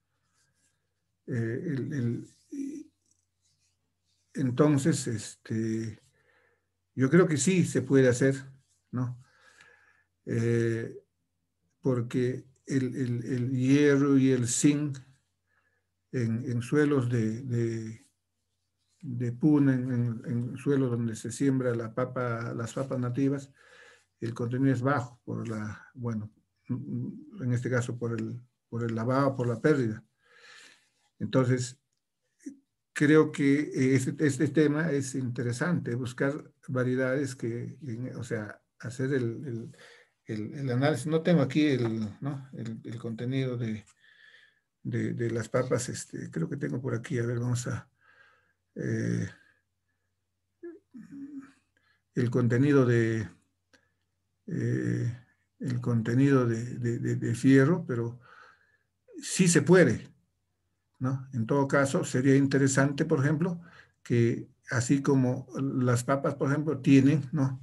Eh, el, el, entonces, yo creo que sí se puede hacer, ¿no? Eh, porque el hierro y el zinc en suelos de puna, en suelos donde se siembra las papas nativas, el contenido es bajo por bueno, en este caso por el lavado, por la pérdida. Entonces, creo que este tema es interesante, buscar variedades o sea, hacer el análisis. No tengo aquí ¿no? el contenido de las papas, creo que tengo por aquí, a ver, vamos a... Eh, el contenido eh, el contenido de fierro, pero sí se puede, ¿no? En todo caso, sería interesante, por ejemplo, que así como las papas, por ejemplo, tienen, ¿no?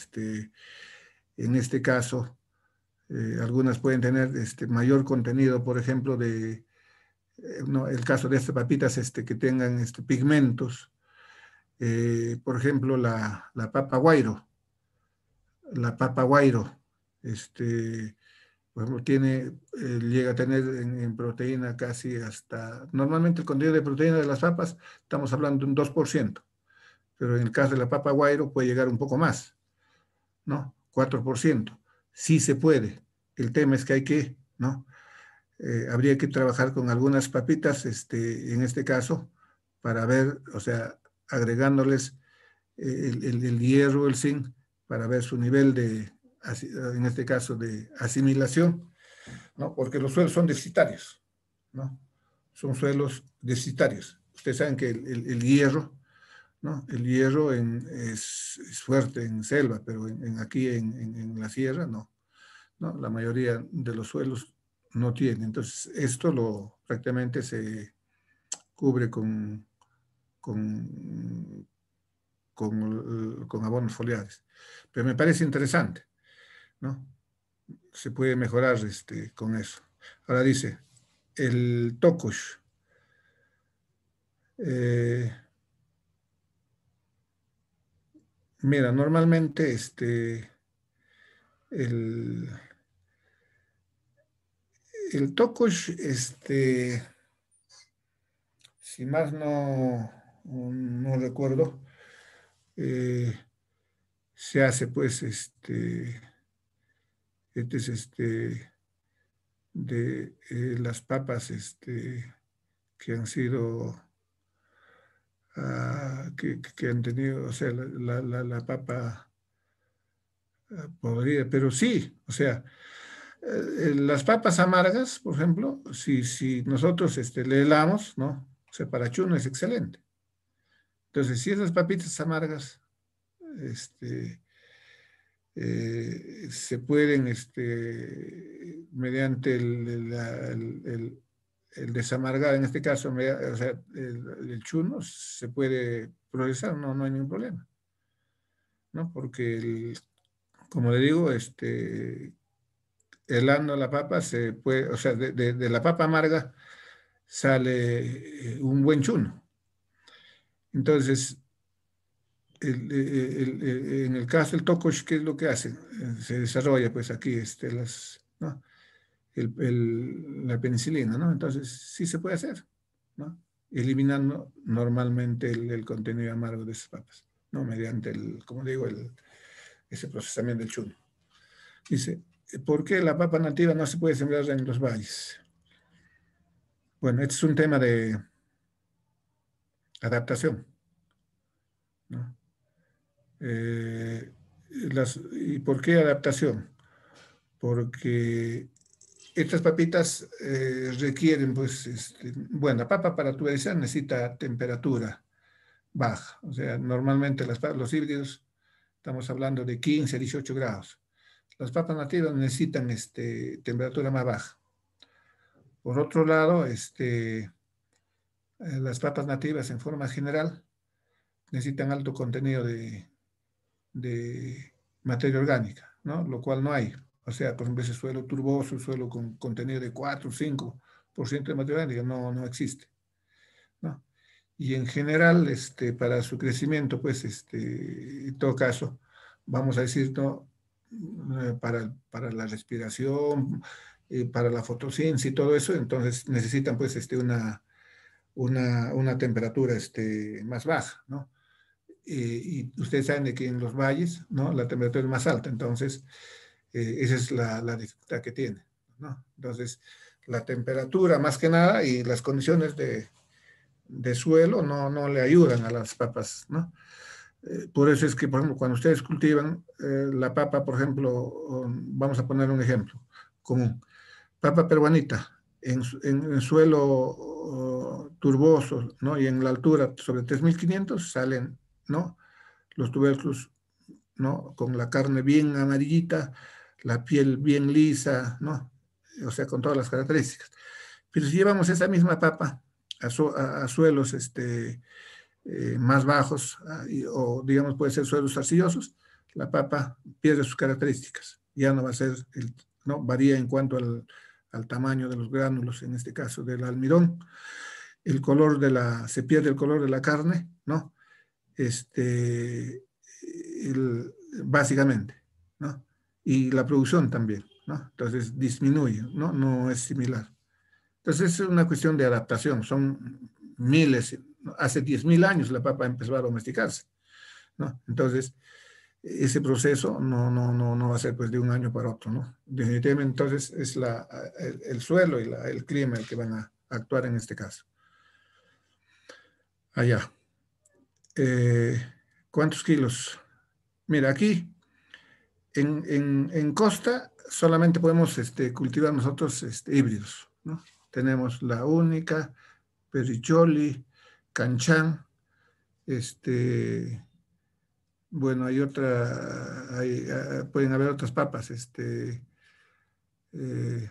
En este caso, algunas pueden tener mayor contenido, por ejemplo, no, el caso de estas papitas que tengan pigmentos, por ejemplo, la papa guairo, este, por ejemplo, llega a tener en proteína casi hasta, normalmente el contenido de proteína de las papas, estamos hablando de un 2%, pero en el caso de la papa guairo puede llegar un poco más, ¿no? 4%. Sí se puede. El tema es que hay que, ¿no? Habría que trabajar con algunas papitas, en este caso, para ver, o sea, agregándoles el hierro, el zinc, para ver su nivel en este caso, de asimilación, ¿no? Porque los suelos son deficitarios, ¿no? Son suelos deficitarios. Ustedes saben que el hierro, ¿no? El hierro es fuerte en selva, pero aquí en la sierra no, ¿no? La mayoría de los suelos no tiene. Entonces, esto prácticamente se cubre con, con abonos foliares. Pero me parece interesante, ¿no? Se puede mejorar con eso. Ahora dice, el tokush. Eh, mira, normalmente el, el tokush, si más no recuerdo, eh, se hace pues es de las papas que han sido que han tenido, o sea, la papa podrida, pero sí, o sea, las papas amargas, por ejemplo, si nosotros le helamos, ¿no? O sea, para chuno es excelente. Entonces, si esas papitas amargas este, se pueden, mediante el desamargado, en este caso, o sea, el chuno se puede procesar, no hay ningún problema, ¿no? Porque, como le digo, helando la papa se puede, o sea, de la papa amarga sale un buen chuno. Entonces, en el caso del tokosh, ¿qué es lo que hace? Se desarrolla, pues aquí, ¿no? La penicilina, ¿no? Entonces, sí se puede hacer, ¿no? Eliminando normalmente el contenido amargo de esas papas, ¿no? Mediante como digo, ese procesamiento del chuno. Dice, ¿por qué la papa nativa no se puede sembrar en los valles? Bueno, este es un tema de adaptación, ¿no? ¿Y por qué adaptación? Porque estas papitas requieren, pues, bueno, la papa para tuberizar necesita temperatura baja. O sea, normalmente los híbridos estamos hablando de 15 a 18 grados. Las papas nativas necesitan temperatura más baja. Por otro lado, las papas nativas en forma general necesitan alto contenido de materia orgánica, ¿no? Lo cual no hay. O sea, por ejemplo, ese suelo turboso, suelo con contenido de 4 o 5% de materia orgánica, no existe, ¿no? Y en general, para su crecimiento, pues, en todo caso, vamos a decir, ¿no? Para la respiración, para la fotosíntesis y todo eso, entonces necesitan, pues, una temperatura más baja, ¿no? Y ustedes saben de que en los valles, ¿no? La temperatura es más alta, entonces esa es la dificultad que tiene, ¿no? Entonces, la temperatura más que nada y las condiciones de suelo no le ayudan a las papas, ¿no? Por eso es que, por ejemplo, cuando ustedes cultivan la papa, por ejemplo, vamos a poner un ejemplo común, papa peruanita, en suelo turboso, ¿no? Y en la altura sobre 3.500 salen, ¿no? Los tubérculos, ¿no? Con la carne bien amarillita, la piel bien lisa, ¿no? O sea, con todas las características. Pero si llevamos esa misma papa a suelos más bajos, o digamos puede ser suelos arcillosos, la papa pierde sus características. Ya no va a ser, ¿no? Varía en cuanto al tamaño de los gránulos, en este caso del almidón. Se pierde el color de la carne, ¿no? Básicamente, ¿no? Y la producción también, ¿no? Entonces disminuye, ¿no? No es similar. Entonces es una cuestión de adaptación, son miles, hace 10.000 años la papa empezó a domesticarse, ¿no? Entonces ese proceso no va a ser pues de un año para otro, ¿no? Definitivamente entonces es el suelo y el clima el que van a actuar en este caso. Allá. ¿Cuántos kilos? Mira, aquí en costa solamente podemos cultivar nosotros híbridos, ¿no? Tenemos la única, Pericholi, Canchán, bueno, hay otra, pueden haber otras papas, eh,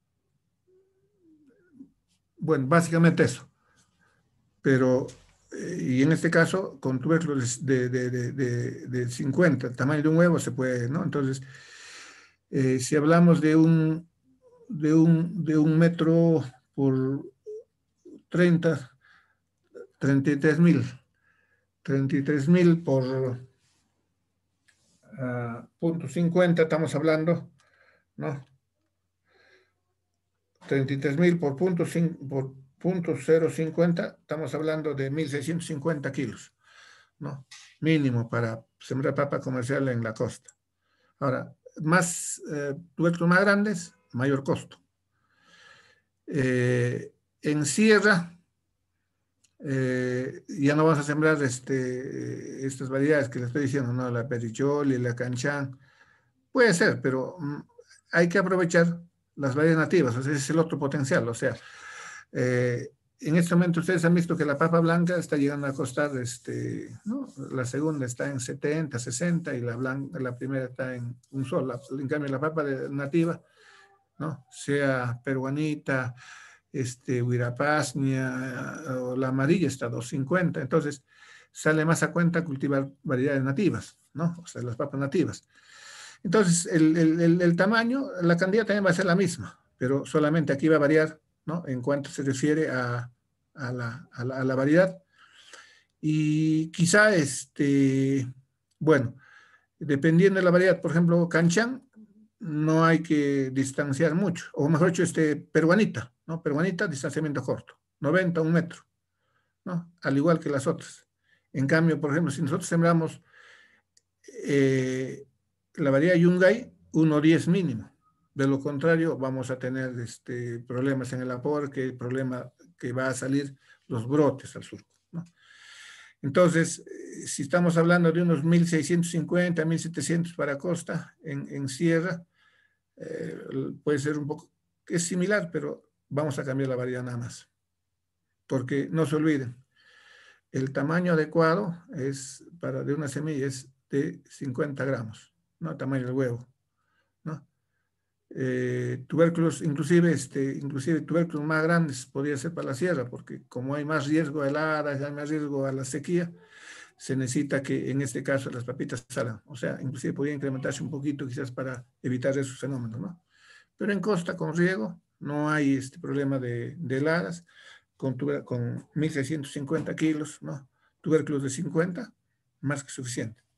bueno, básicamente eso, pero, y en este caso, con tubérculos de 50, el tamaño de un huevo se puede, ¿no? Entonces, si hablamos de un metro por 30, 33.000 por punto 50, estamos hablando, ¿no? 33.000 por punto 050, estamos hablando de 1.650 kilos, ¿no? Mínimo para sembrar papa comercial en la costa. Ahora, tubérculos más grandes, mayor costo. En sierra, ya no vamos a sembrar estas variedades que les estoy diciendo, ¿no? La perichol y la canchán. Puede ser, pero hay que aprovechar las variedades nativas, o sea, ese es el otro potencial. O sea, en este momento ustedes han visto que la papa blanca está llegando a costar, ¿no? La segunda está en 70, 60 y la primera está en un sol. En cambio, la papa nativa, ¿no? Sea peruanita, Huirapasnia o la amarilla está a 250. Entonces, sale más a cuenta cultivar variedades nativas, ¿no? O sea, las papas nativas. Entonces, el tamaño, la cantidad también va a ser la misma, pero solamente aquí va a variar, ¿no? En cuanto se refiere a la variedad. Y quizá, bueno, dependiendo de la variedad, por ejemplo, Canchán, no hay que distanciar mucho, o mejor dicho, peruanita, ¿no? Peruanita, distanciamiento corto, 90, 1 metro, ¿no? Al igual que las otras. En cambio, por ejemplo, si nosotros sembramos la variedad Yungay, 1,10 mínimo. De lo contrario, vamos a tener problemas en el aporte, el problema que va a salir los brotes al surco, ¿no? Entonces, si estamos hablando de unos 1.650, 1.700 para costa en sierra, puede ser un poco, es similar, pero vamos a cambiar la variedad nada más. Porque no se olviden, el tamaño adecuado de una semilla es de 50 gramos, ¿no? El tamaño del huevo, ¿no? Tubérculos, inclusive tubérculos más grandes podría ser para la sierra, porque como hay más riesgo de heladas, hay más riesgo a la sequía, se necesita que en este caso las papitas salgan. O sea, inclusive podría incrementarse un poquito quizás para evitar esos fenómenos, ¿no? Pero en costa con riego no hay este problema de heladas, con 1.650 kilos, ¿no? Tubérculos de 50, más que suficiente.